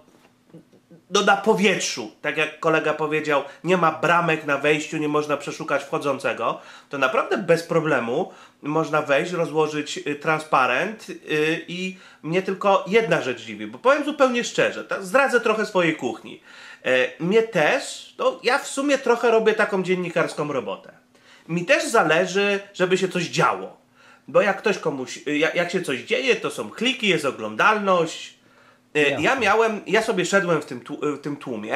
no na powietrzu, tak jak kolega powiedział, nie ma bramek na wejściu, nie można przeszukać wchodzącego, to naprawdę bez problemu można wejść, rozłożyć transparent yy, i mnie tylko jedna rzecz dziwi, bo powiem zupełnie szczerze, tak, zdradzę trochę swojej kuchni. Yy, mnie też, no ja w sumie trochę robię taką dziennikarską robotę. Mi też zależy, żeby się coś działo, bo jak ktoś komuś, jak, jak się coś dzieje, to są kliki, jest oglądalność. Yy, ja miałem, ja sobie szedłem w tym, w tym tłumie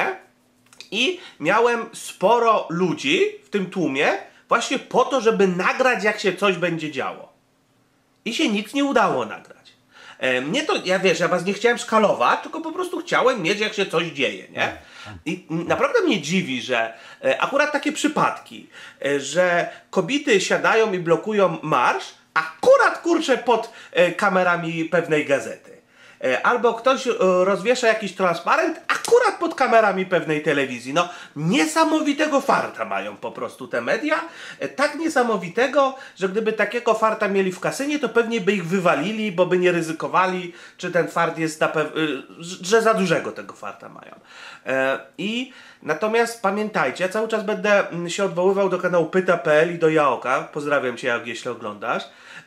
i miałem sporo ludzi w tym tłumie, właśnie po to, żeby nagrać, jak się coś będzie działo. I się nic nie udało nagrać. E, mnie to, ja wiesz, ja was nie chciałem szkalować, tylko po prostu chciałem mieć, jak się coś dzieje, nie? I naprawdę mnie dziwi, że e, akurat takie przypadki, e, że kobiety siadają i blokują marsz, akurat kurczę pod e, kamerami pewnej gazety. Albo ktoś rozwiesza jakiś transparent akurat pod kamerami pewnej telewizji. No, niesamowitego farta mają po prostu te media. Tak niesamowitego, że gdyby takiego farta mieli w kasynie, to pewnie by ich wywalili, bo by nie ryzykowali, czy ten fart jest na pew- że za dużego tego farta mają. I natomiast pamiętajcie, ja cały czas będę się odwoływał do kanału pyta kropka pe el i do Jaoka. Pozdrawiam cię, jak jeśli oglądasz.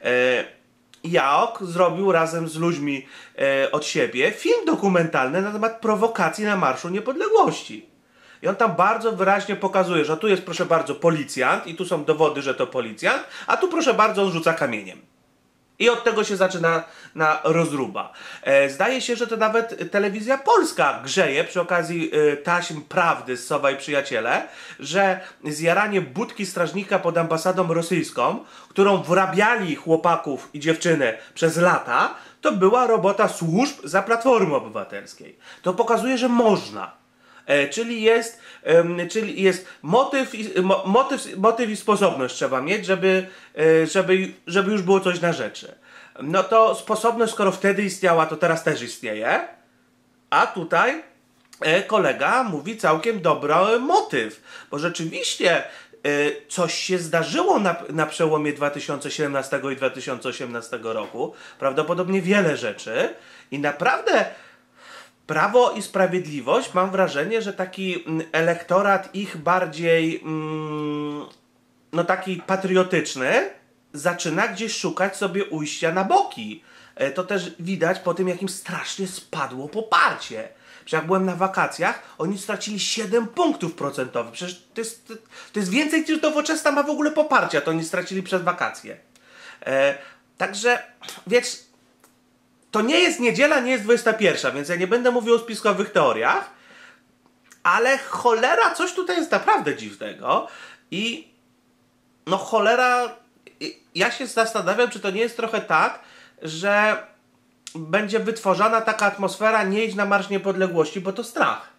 Jaok zrobił razem z ludźmi e, od siebie film dokumentalny na temat prowokacji na Marszu Niepodległości. I on tam bardzo wyraźnie pokazuje, że tu jest, proszę bardzo, policjant i tu są dowody, że to policjant, a tu, proszę bardzo, on rzuca kamieniem. I od tego się zaczyna na rozruba. E, zdaje się, że to nawet telewizja polska grzeje przy okazji e, taśm prawdy z Sowa i Przyjaciele, że zjaranie budki strażnika pod ambasadą rosyjską, którą wrabiali chłopaków i dziewczyny przez lata, to była robota służb za Platformy Obywatelskiej. To pokazuje, że można. E, czyli jest, e, czyli jest motyw, i, mo, motyw, motyw i sposobność trzeba mieć, żeby, e, żeby, żeby już było coś na rzeczy. No to sposobność, skoro wtedy istniała, to teraz też istnieje. A tutaj e, kolega mówi całkiem dobry motyw, bo rzeczywiście e, coś się zdarzyło na, na przełomie dwa tysiące siedemnastego i dwa tysiące osiemnastego roku. Prawdopodobnie wiele rzeczy i naprawdę Prawo i Sprawiedliwość, mam wrażenie, że taki elektorat ich bardziej, mm, no taki patriotyczny, zaczyna gdzieś szukać sobie ujścia na boki. E, to też widać po tym, jakim strasznie spadło poparcie. Przecież jak byłem na wakacjach, oni stracili siedem punktów procentowych. Przecież to jest, to jest więcej niż Nowoczesna ma w ogóle poparcia, to oni stracili przez wakacje. E, także, wiesz, to nie jest niedziela, nie jest dwudziesta pierwsza, więc ja nie będę mówił o spiskowych teoriach, ale cholera, coś tutaj jest naprawdę dziwnego i no cholera, ja się zastanawiam, czy to nie jest trochę tak, że będzie wytworzona taka atmosfera, nie idź na Marsz Niepodległości, bo to strach.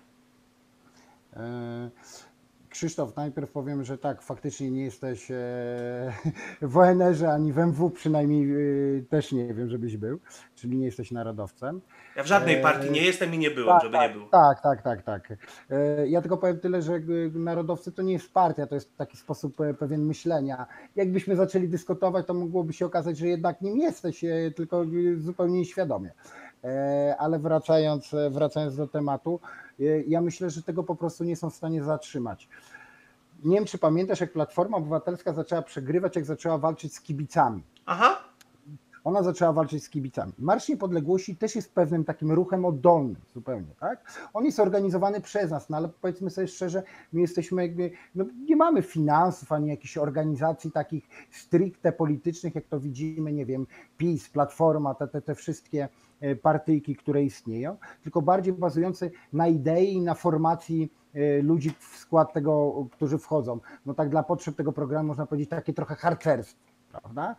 Krzysztof, najpierw powiem, że tak, faktycznie nie jesteś w O N R-ze, ani w M W przynajmniej też nie wiem, żebyś był, czyli nie jesteś narodowcem. Ja w żadnej partii nie jestem i nie byłem, tak, żeby tak, nie było. Tak, tak, tak, tak. Ja tylko powiem tyle, że narodowcy to nie jest partia, to jest taki sposób pewien myślenia. Jakbyśmy zaczęli dyskutować, to mogłoby się okazać, że jednak nim jesteś, tylko zupełnie nieświadomie. Ale wracając, wracając do tematu, ja myślę, że tego po prostu nie są w stanie zatrzymać. Nie wiem, czy pamiętasz, jak Platforma Obywatelska zaczęła przegrywać, jak zaczęła walczyć z kibicami. Aha. Ona zaczęła walczyć z kibicami. Marsz Niepodległości też jest pewnym takim ruchem oddolnym zupełnie, tak? On jest organizowany przez nas, no ale powiedzmy sobie szczerze, my jesteśmy jakby, no nie mamy finansów, ani jakichś organizacji takich stricte politycznych, jak to widzimy, nie wiem, PiS, Platforma, te, te, te wszystkie partyjki, które istnieją, tylko bardziej bazujące na idei i na formacji ludzi w skład tego, którzy wchodzą. No tak dla potrzeb tego programu można powiedzieć takie trochę harcerstwo, prawda?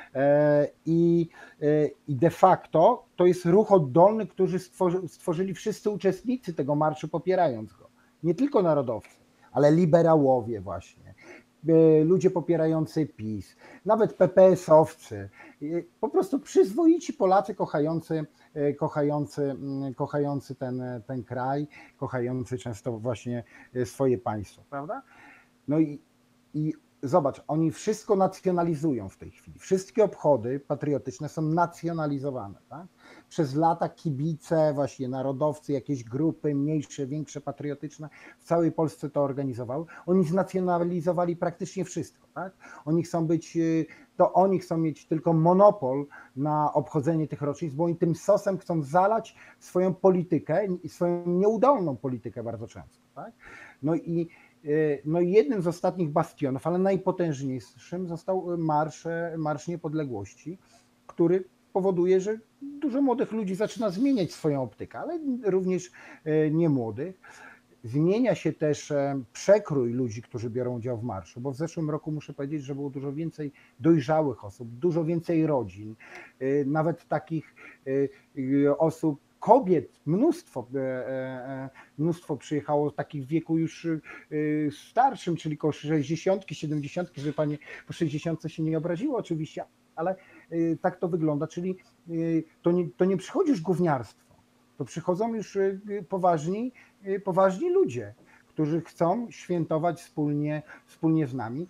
I, I de facto to jest ruch oddolny, który stworzy, stworzyli wszyscy uczestnicy tego marszu, popierając go. Nie tylko narodowcy, ale liberałowie właśnie, ludzie popierający PiS, nawet P P S-owcy, po prostu przyzwoici Polacy kochający, kochający, kochający ten, ten kraj, kochający często właśnie swoje państwo, prawda? No i, i zobacz, oni wszystko nacjonalizują w tej chwili. Wszystkie obchody patriotyczne są nacjonalizowane. Tak? Przez lata kibice, właśnie narodowcy, jakieś grupy mniejsze, większe, patriotyczne w całej Polsce to organizowały. Oni znacjonalizowali praktycznie wszystko. Tak? Oni chcą być, to oni chcą mieć tylko monopol na obchodzenie tych rocznic, bo oni tym sosem chcą zalać swoją politykę i swoją nieudolną politykę bardzo często. Tak? No i No i jednym z ostatnich bastionów, ale najpotężniejszym został Marsz, Marsz Niepodległości, który powoduje, że dużo młodych ludzi zaczyna zmieniać swoją optykę, ale również nie młodych. Zmienia się też e, przekrój ludzi, którzy biorą udział w marszu, bo w zeszłym roku muszę powiedzieć, że było dużo więcej dojrzałych osób, dużo więcej rodzin, e, nawet takich e, e, osób, kobiet, mnóstwo, e, e, mnóstwo przyjechało takich w wieku już e, starszym, czyli koło sześćdziesiątki, siedemdziesiątki, żeby pani po sześćdziesiątce się nie obraziło oczywiście, ale e, tak to wygląda, czyli e, to nie, to nie przychodzi już gówniarstwo, to przychodzą już e, poważni, e, poważni ludzie, którzy chcą świętować wspólnie, wspólnie z nami.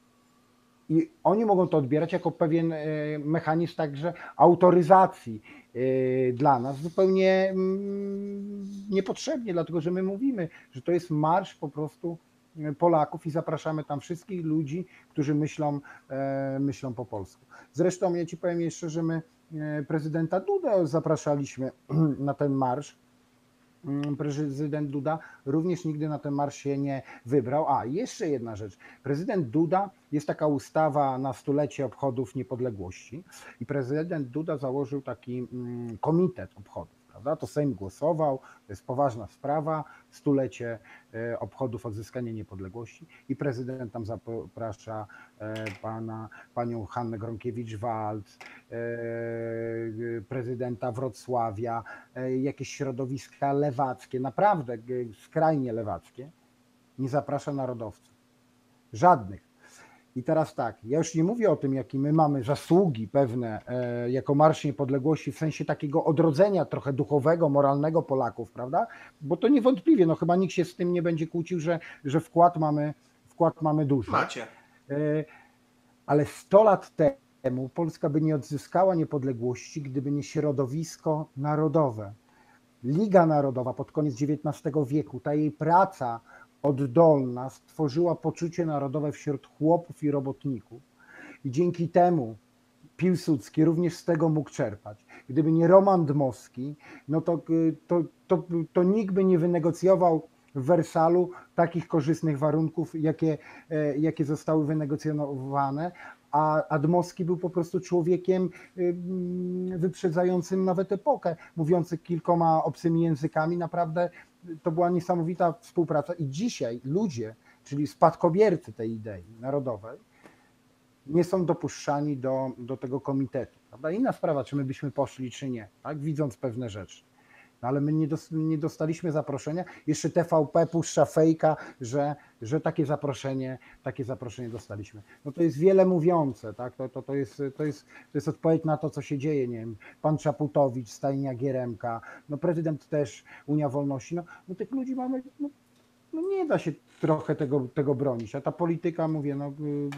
I oni mogą to odbierać jako pewien e, mechanizm także autoryzacji e, dla nas, zupełnie mm, niepotrzebnie, dlatego że my mówimy, że to jest marsz po prostu e, Polaków i zapraszamy tam wszystkich ludzi, którzy myślą, e, myślą po polsku. Zresztą ja ci powiem jeszcze, że my e, prezydenta Dudę zapraszaliśmy na ten marsz. Prezydent Duda również nigdy na ten marsz się nie wybrał. A, jeszcze jedna rzecz. Prezydent Duda, jest taka ustawa na stulecie obchodów niepodległości i prezydent Duda założył taki komitet obchodów. Prawda? To Sejm głosował, to jest poważna sprawa, stulecie obchodów odzyskania niepodległości i prezydent tam zaprasza pana, panią Hannę Gronkiewicz-Waltz, prezydenta Wrocławia, jakieś środowiska lewackie, naprawdę skrajnie lewackie, nie zaprasza narodowców. Żadnych. I teraz tak, ja już nie mówię o tym, jakie my mamy zasługi pewne e, jako Marsz Niepodległości w sensie takiego odrodzenia trochę duchowego, moralnego Polaków, prawda? Bo to niewątpliwie, no chyba nikt się z tym nie będzie kłócił, że, że wkład mamy, wkład mamy duży. Macie. E, ale sto lat temu Polska by nie odzyskała niepodległości, gdyby nie środowisko narodowe. Liga Narodowa pod koniec dziewiętnastego wieku, ta jej praca oddolna stworzyła poczucie narodowe wśród chłopów i robotników i dzięki temu Piłsudski również z tego mógł czerpać. Gdyby nie Roman Dmowski, no to, to, to, to nikt by nie wynegocjował w Wersalu takich korzystnych warunków, jakie, jakie zostały wynegocjonowane, a Dmowski był po prostu człowiekiem wyprzedzającym nawet epokę, mówiący kilkoma obcymi językami. Naprawdę to była niesamowita współpraca i dzisiaj ludzie, czyli spadkobiercy tej idei narodowej, nie są dopuszczani do, do tego komitetu. Prawda? Inna sprawa, czy my byśmy poszli, czy nie, tak? Widząc pewne rzeczy. No ale my nie, dos, nie dostaliśmy zaproszenia. Jeszcze T V P puszcza fejka, że, że takie zaproszenie, takie zaproszenie dostaliśmy. No to jest wiele mówiące, tak? To, to, to, jest, to, jest, to jest odpowiedź na to, co się dzieje. Nie wiem, pan Czaputowicz, Stajnia Gieremka, no prezydent też, Unia Wolności. No, no tych ludzi mamy, no, no nie da się trochę tego, tego bronić. A ta polityka, mówię, no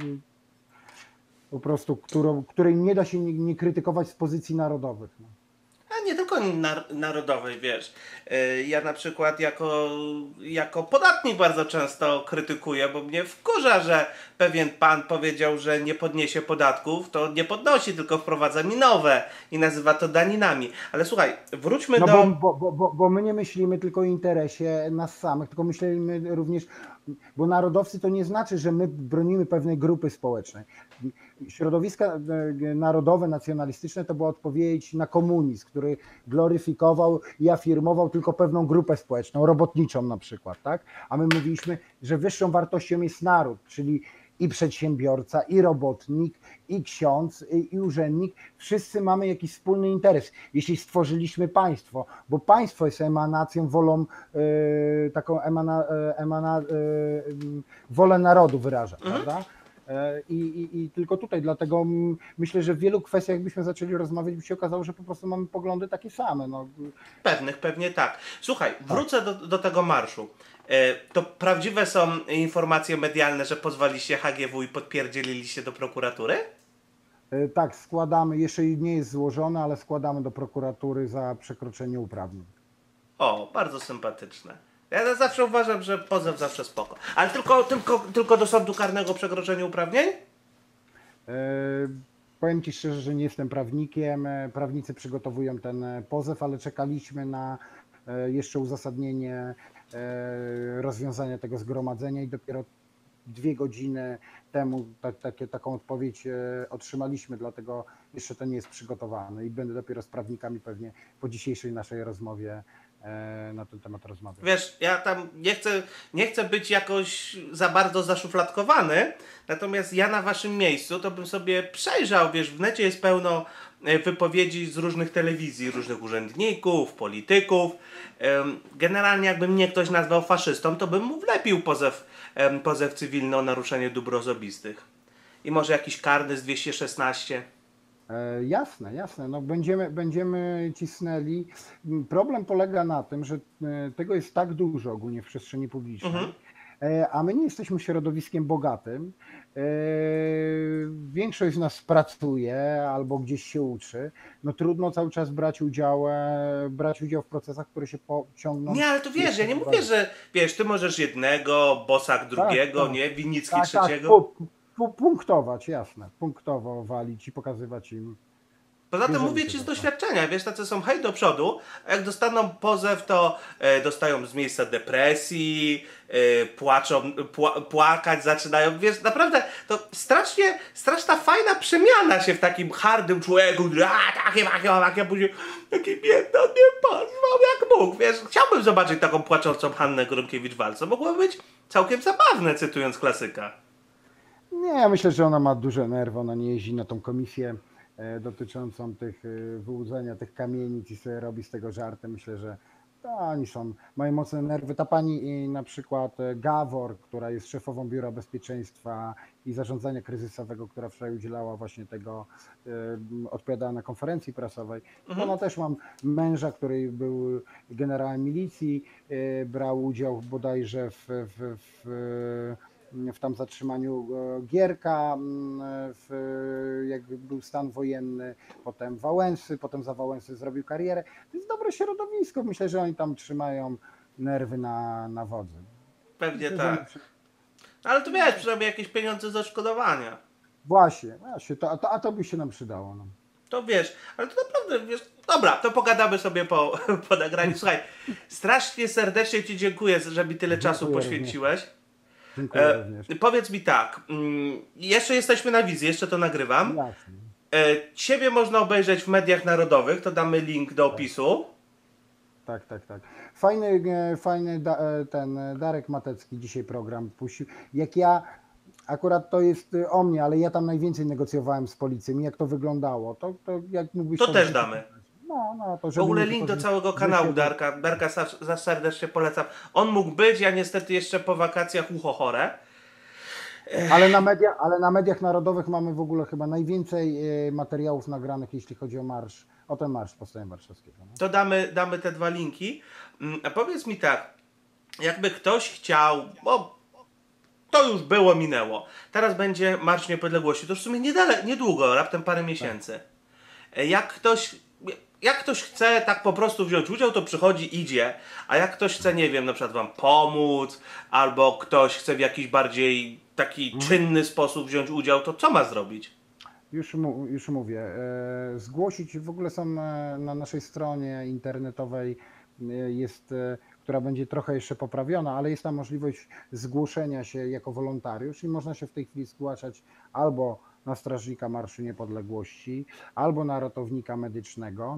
po prostu, którą, której nie da się nie, nie krytykować z pozycji narodowych. No. A nie tylko nar- narodowej, wiesz. Ja na przykład jako, jako podatnik bardzo często krytykuję, bo mnie wkurza, że pewien pan powiedział, że nie podniesie podatków, to nie podnosi, tylko wprowadza mi nowe i nazywa to daninami. Ale słuchaj, wróćmy no do... Bo, bo, bo, bo, bo my nie myślimy tylko o interesie nas samych, tylko myślimy również, bo narodowcy to nie znaczy, że my bronimy pewnej grupy społecznej. Środowiska narodowe, nacjonalistyczne to była odpowiedź na komunizm, który gloryfikował i afirmował tylko pewną grupę społeczną, robotniczą na przykład, tak? A my mówiliśmy, że wyższą wartością jest naród, czyli i przedsiębiorca, i robotnik, i ksiądz, i, i urzędnik. Wszyscy mamy jakiś wspólny interes, jeśli stworzyliśmy państwo, bo państwo jest emanacją, wolą, yy, taką emana, emana, yy, wolę narodu wyraża, mhm. prawda? I, i, I tylko tutaj, dlatego myślę, że w wielu kwestiach jakbyśmy zaczęli rozmawiać, by się okazało, że po prostu mamy poglądy takie same. No. Pewnych, pewnie tak. Słuchaj, wrócę do, do tego marszu. To prawdziwe są informacje medialne, że pozwaliście H G W i podpierdzieliliście do prokuratury? Tak, składamy, jeszcze nie jest złożone, ale składamy do prokuratury za przekroczenie uprawnień. O, bardzo sympatyczne. Ja zawsze uważam, że pozew zawsze spoko. Ale tylko, tylko, tylko do sądu karnego przekroczenie uprawnień? E, powiem Ci szczerze, że nie jestem prawnikiem. Prawnicy przygotowują ten pozew, ale czekaliśmy na jeszcze uzasadnienie rozwiązania tego zgromadzenia i dopiero dwie godziny temu tak, takie, taką odpowiedź otrzymaliśmy, dlatego jeszcze to nie jest przygotowane i będę dopiero z prawnikami pewnie po dzisiejszej naszej rozmowie e, na ten temat rozmawiać. Wiesz, ja tam nie chcę, nie chcę być jakoś za bardzo zaszufladkowany, natomiast ja na waszym miejscu to bym sobie przejrzał, wiesz, w necie jest pełno e, wypowiedzi z różnych telewizji, różnych urzędników, polityków. Em, Generalnie jakby mnie ktoś nazwał faszystą, to bym mu wlepił pozew, em, pozew cywilny o naruszenie dóbr osobistych. I może jakiś karny z dwieście szesnaście. E, jasne, jasne. No będziemy, będziemy cisnęli. Problem polega na tym, że e, tego jest tak dużo ogólnie w przestrzeni publicznej, Mhm. e, a my nie jesteśmy środowiskiem bogatym. E, Większość z nas pracuje albo gdzieś się uczy. No trudno cały czas brać udział, e, brać udział w procesach, które się pociągną. Nie, ale to wiesz, ja nie jeszcze mówię, że wiesz, ty możesz jednego, Bosak drugiego, tak. nie, Winnicki Tak, tak, trzeciego. pu, pu, punktować, jasne. Punktowo walić i pokazywać im. Poza tym Bierzemy mówię się ci z za to. doświadczenia, wiesz, tacy są hej do przodu, a jak dostaną pozew, to e, dostają z miejsca depresji, e, płaczą, pła, płakać zaczynają, wiesz, naprawdę to strasznie, straszna fajna przemiana się w takim hardym człowieku, a takie, takie, takie, później, jaki biedny, on nie patrzył jak mógł, wiesz, chciałbym zobaczyć taką płaczącą Hannę Gronkiewicz-Waltz, mogłoby być całkiem zabawne, cytując klasyka. Nie, ja myślę, że ona ma duże nerwy, ona nie jeździ na tą komisję e, dotyczącą tych e, wyłudzenia tych kamienic i sobie robi z tego żarty. Myślę, że to oni są, mają mocne nerwy. Ta pani i na przykład e, Gawor, która jest szefową Biura Bezpieczeństwa i Zarządzania Kryzysowego, która wczoraj udzielała właśnie tego, e, odpowiadała na konferencji prasowej. Mhm. Ona też mam męża, który był generałem milicji, e, brał udział bodajże w, w, w w tam zatrzymaniu Gierka, w, jak był stan wojenny, potem Wałęsy, potem za Wałęsy zrobił karierę. To jest dobre środowisko, myślę, że oni tam trzymają nerwy na, na wodzy. Pewnie Myślę, tak. że- Ale tu miałeś przynajmniej jakieś pieniądze z odszkodowania. Właśnie, właśnie to, a, to, a to by się nam przydało. No. To wiesz, ale to naprawdę, wiesz, dobra, to pogadamy sobie po, po nagraniu. Słuchaj, strasznie serdecznie ci dziękuję, że mi tyle czasu Dziękuję poświęciłeś. Dziękuję E, również. powiedz mi tak, mm, jeszcze jesteśmy na wizji, jeszcze to nagrywam. Jasne. E, ciebie można obejrzeć w mediach narodowych, to damy link do opisu. Tak, tak, tak. Fajny, e, fajny da, e, ten e, Darek Matecki dzisiaj program puścił. Jak ja, akurat to jest e, o mnie, ale ja tam najwięcej negocjowałem z policją. Jak to wyglądało, to, to jak mógłbyś To to też wrzucić? damy. No, no, to W żeby ogóle nie link tylko, do że- całego że kanału się- Darka. Darka za, za serdecznie polecam. On mógł być, ja niestety jeszcze po wakacjach ucho chore. Ale na, media, ale na mediach narodowych mamy w ogóle chyba najwięcej e, materiałów nagranych, jeśli chodzi o marsz, o ten marsz Powstania Warszawskiego. No. To damy, damy te dwa linki. Mm, A powiedz mi tak, jakby ktoś chciał, bo to już było, minęło. Teraz będzie Marsz Niepodległości. To w sumie niedale, niedługo, raptem parę miesięcy. E, Jak ktoś, jak ktoś chce tak po prostu wziąć udział, to przychodzi, idzie. A jak ktoś chce, nie wiem, na przykład wam pomóc, albo ktoś chce w jakiś bardziej taki czynny sposób wziąć udział, to co ma zrobić? Już, mu, już mówię, e, zgłosić, w ogóle są e, na naszej stronie internetowej, e, jest, e, która będzie trochę jeszcze poprawiona, ale jest tam możliwość zgłoszenia się jako wolontariusz i można się w tej chwili zgłaszać albo na Strażnika Marszu Niepodległości, albo na ratownika medycznego,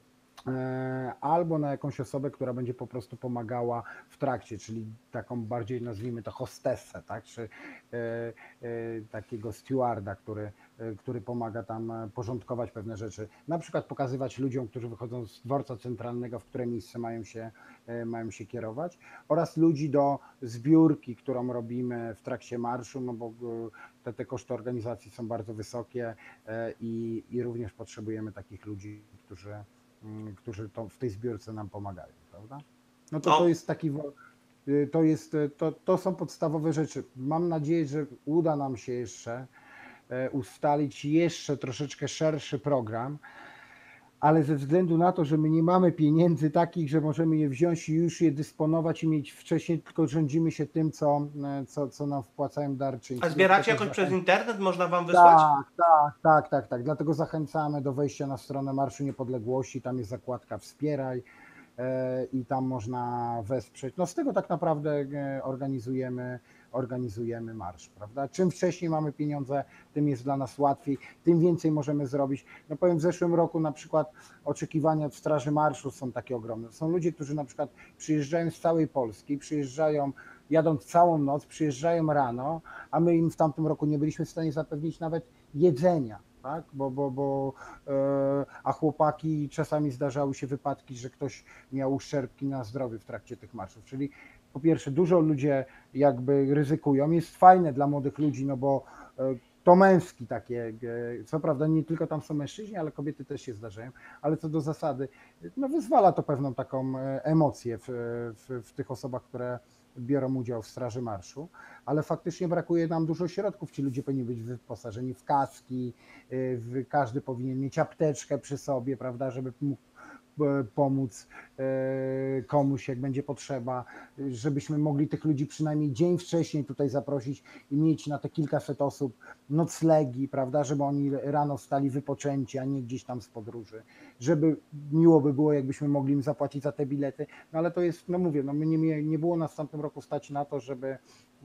e, albo na jakąś osobę, która będzie po prostu pomagała w trakcie, czyli taką bardziej, nazwijmy to, hostessę, tak? Czy e, e, takiego stewarda, który, e, który pomaga tam e, porządkować pewne rzeczy. Na przykład pokazywać ludziom, którzy wychodzą z dworca centralnego, w które miejsce mają się, e, mają się kierować, oraz ludzi do zbiórki, którą robimy w trakcie marszu, no bo e, te, te koszty organizacji są bardzo wysokie e, i, i również potrzebujemy takich ludzi, którzy mm, którzy to, w tej zbiórce nam pomagają, prawda? No to, No. to jest taki, wo- y, to, jest, y, to, to są podstawowe rzeczy. Mam nadzieję, że uda nam się jeszcze e, ustalić jeszcze troszeczkę szerszy program, ale ze względu na to, że my nie mamy pieniędzy takich, że możemy je wziąć i już je dysponować i mieć wcześniej, tylko rządzimy się tym, co, e, co, co nam wpłacają darczyńcy. A zbieracie Dlatego jakoś przez zachęcam- internet? Można wam wysłać? tak, tak, tak, tak, tak. Dlatego zachęcamy do wejścia na stronę Marszu Niepodległości. Tam jest zakładka Wspieraj e, i tam można wesprzeć. No z tego tak naprawdę e, organizujemy, organizujemy marsz, prawda? Czym wcześniej mamy pieniądze, tym jest dla nas łatwiej, tym więcej możemy zrobić. No powiem, w zeszłym roku na przykład oczekiwania od Straży Marszu są takie ogromne. Są ludzie, którzy na przykład przyjeżdżają z całej Polski, przyjeżdżają jadąc całą noc, przyjeżdżają rano, a my im w tamtym roku nie byliśmy w stanie zapewnić nawet jedzenia, tak? Bo, bo, bo, e, a chłopaki, czasami zdarzały się wypadki, że ktoś miał uszczerbki na zdrowiu w trakcie tych marszów, czyli po pierwsze dużo ludzie jakby ryzykują, jest fajne dla młodych ludzi, no bo e, to męski takie, e, co prawda nie tylko tam są mężczyźni, ale kobiety też się zdarzają, ale co do zasady, no wyzwala to pewną taką e, emocję w, w, w tych osobach, które biorą udział w Straży Marszu, ale faktycznie brakuje nam dużo środków. Ci ludzie powinni być wyposażeni w kaski, w, każdy powinien mieć apteczkę przy sobie, prawda, żeby mógł pomóc komuś, jak będzie potrzeba, żebyśmy mogli tych ludzi przynajmniej dzień wcześniej tutaj zaprosić i mieć na te kilkaset osób noclegi, prawda, żeby oni rano wstali wypoczęci, a nie gdzieś tam z podróży, żeby miło by było, jakbyśmy mogli im zapłacić za te bilety, no ale to jest, no mówię, no my nie, nie było nas w tamtym roku stać na to, żeby,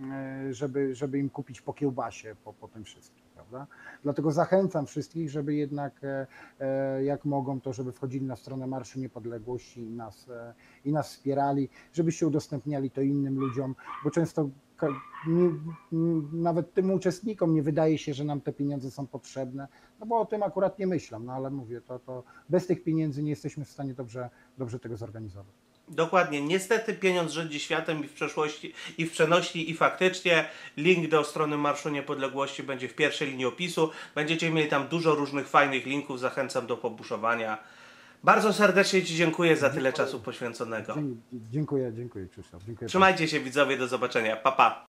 żeby, żeby im kupić po kiełbasie po, po tym wszystkim, prawda, dlatego zachęcam wszystkich, żeby jednak jak mogą, to żeby wchodzili na stronę Marszu Niepodległości i nas, i nas wspierali, żebyście udostępniali to innym ludziom, bo często nie, nawet tym uczestnikom nie wydaje się, że nam te pieniądze są potrzebne, no bo o tym akurat nie myślą, no ale mówię, to, to bez tych pieniędzy nie jesteśmy w stanie dobrze, dobrze tego zorganizować. Dokładnie. Niestety pieniądz rządzi światem i w przeszłości, i w przenośni, i faktycznie. Link do strony Marszu Niepodległości będzie w pierwszej linii opisu. Będziecie mieli tam dużo różnych fajnych linków. Zachęcam do pobuszowania. Bardzo serdecznie Ci dziękuję za tyle czasu poświęconego. Dziękuję, dziękuję Krzysztof. Dziękuję. Trzymajcie się widzowie, do zobaczenia. Pa, pa.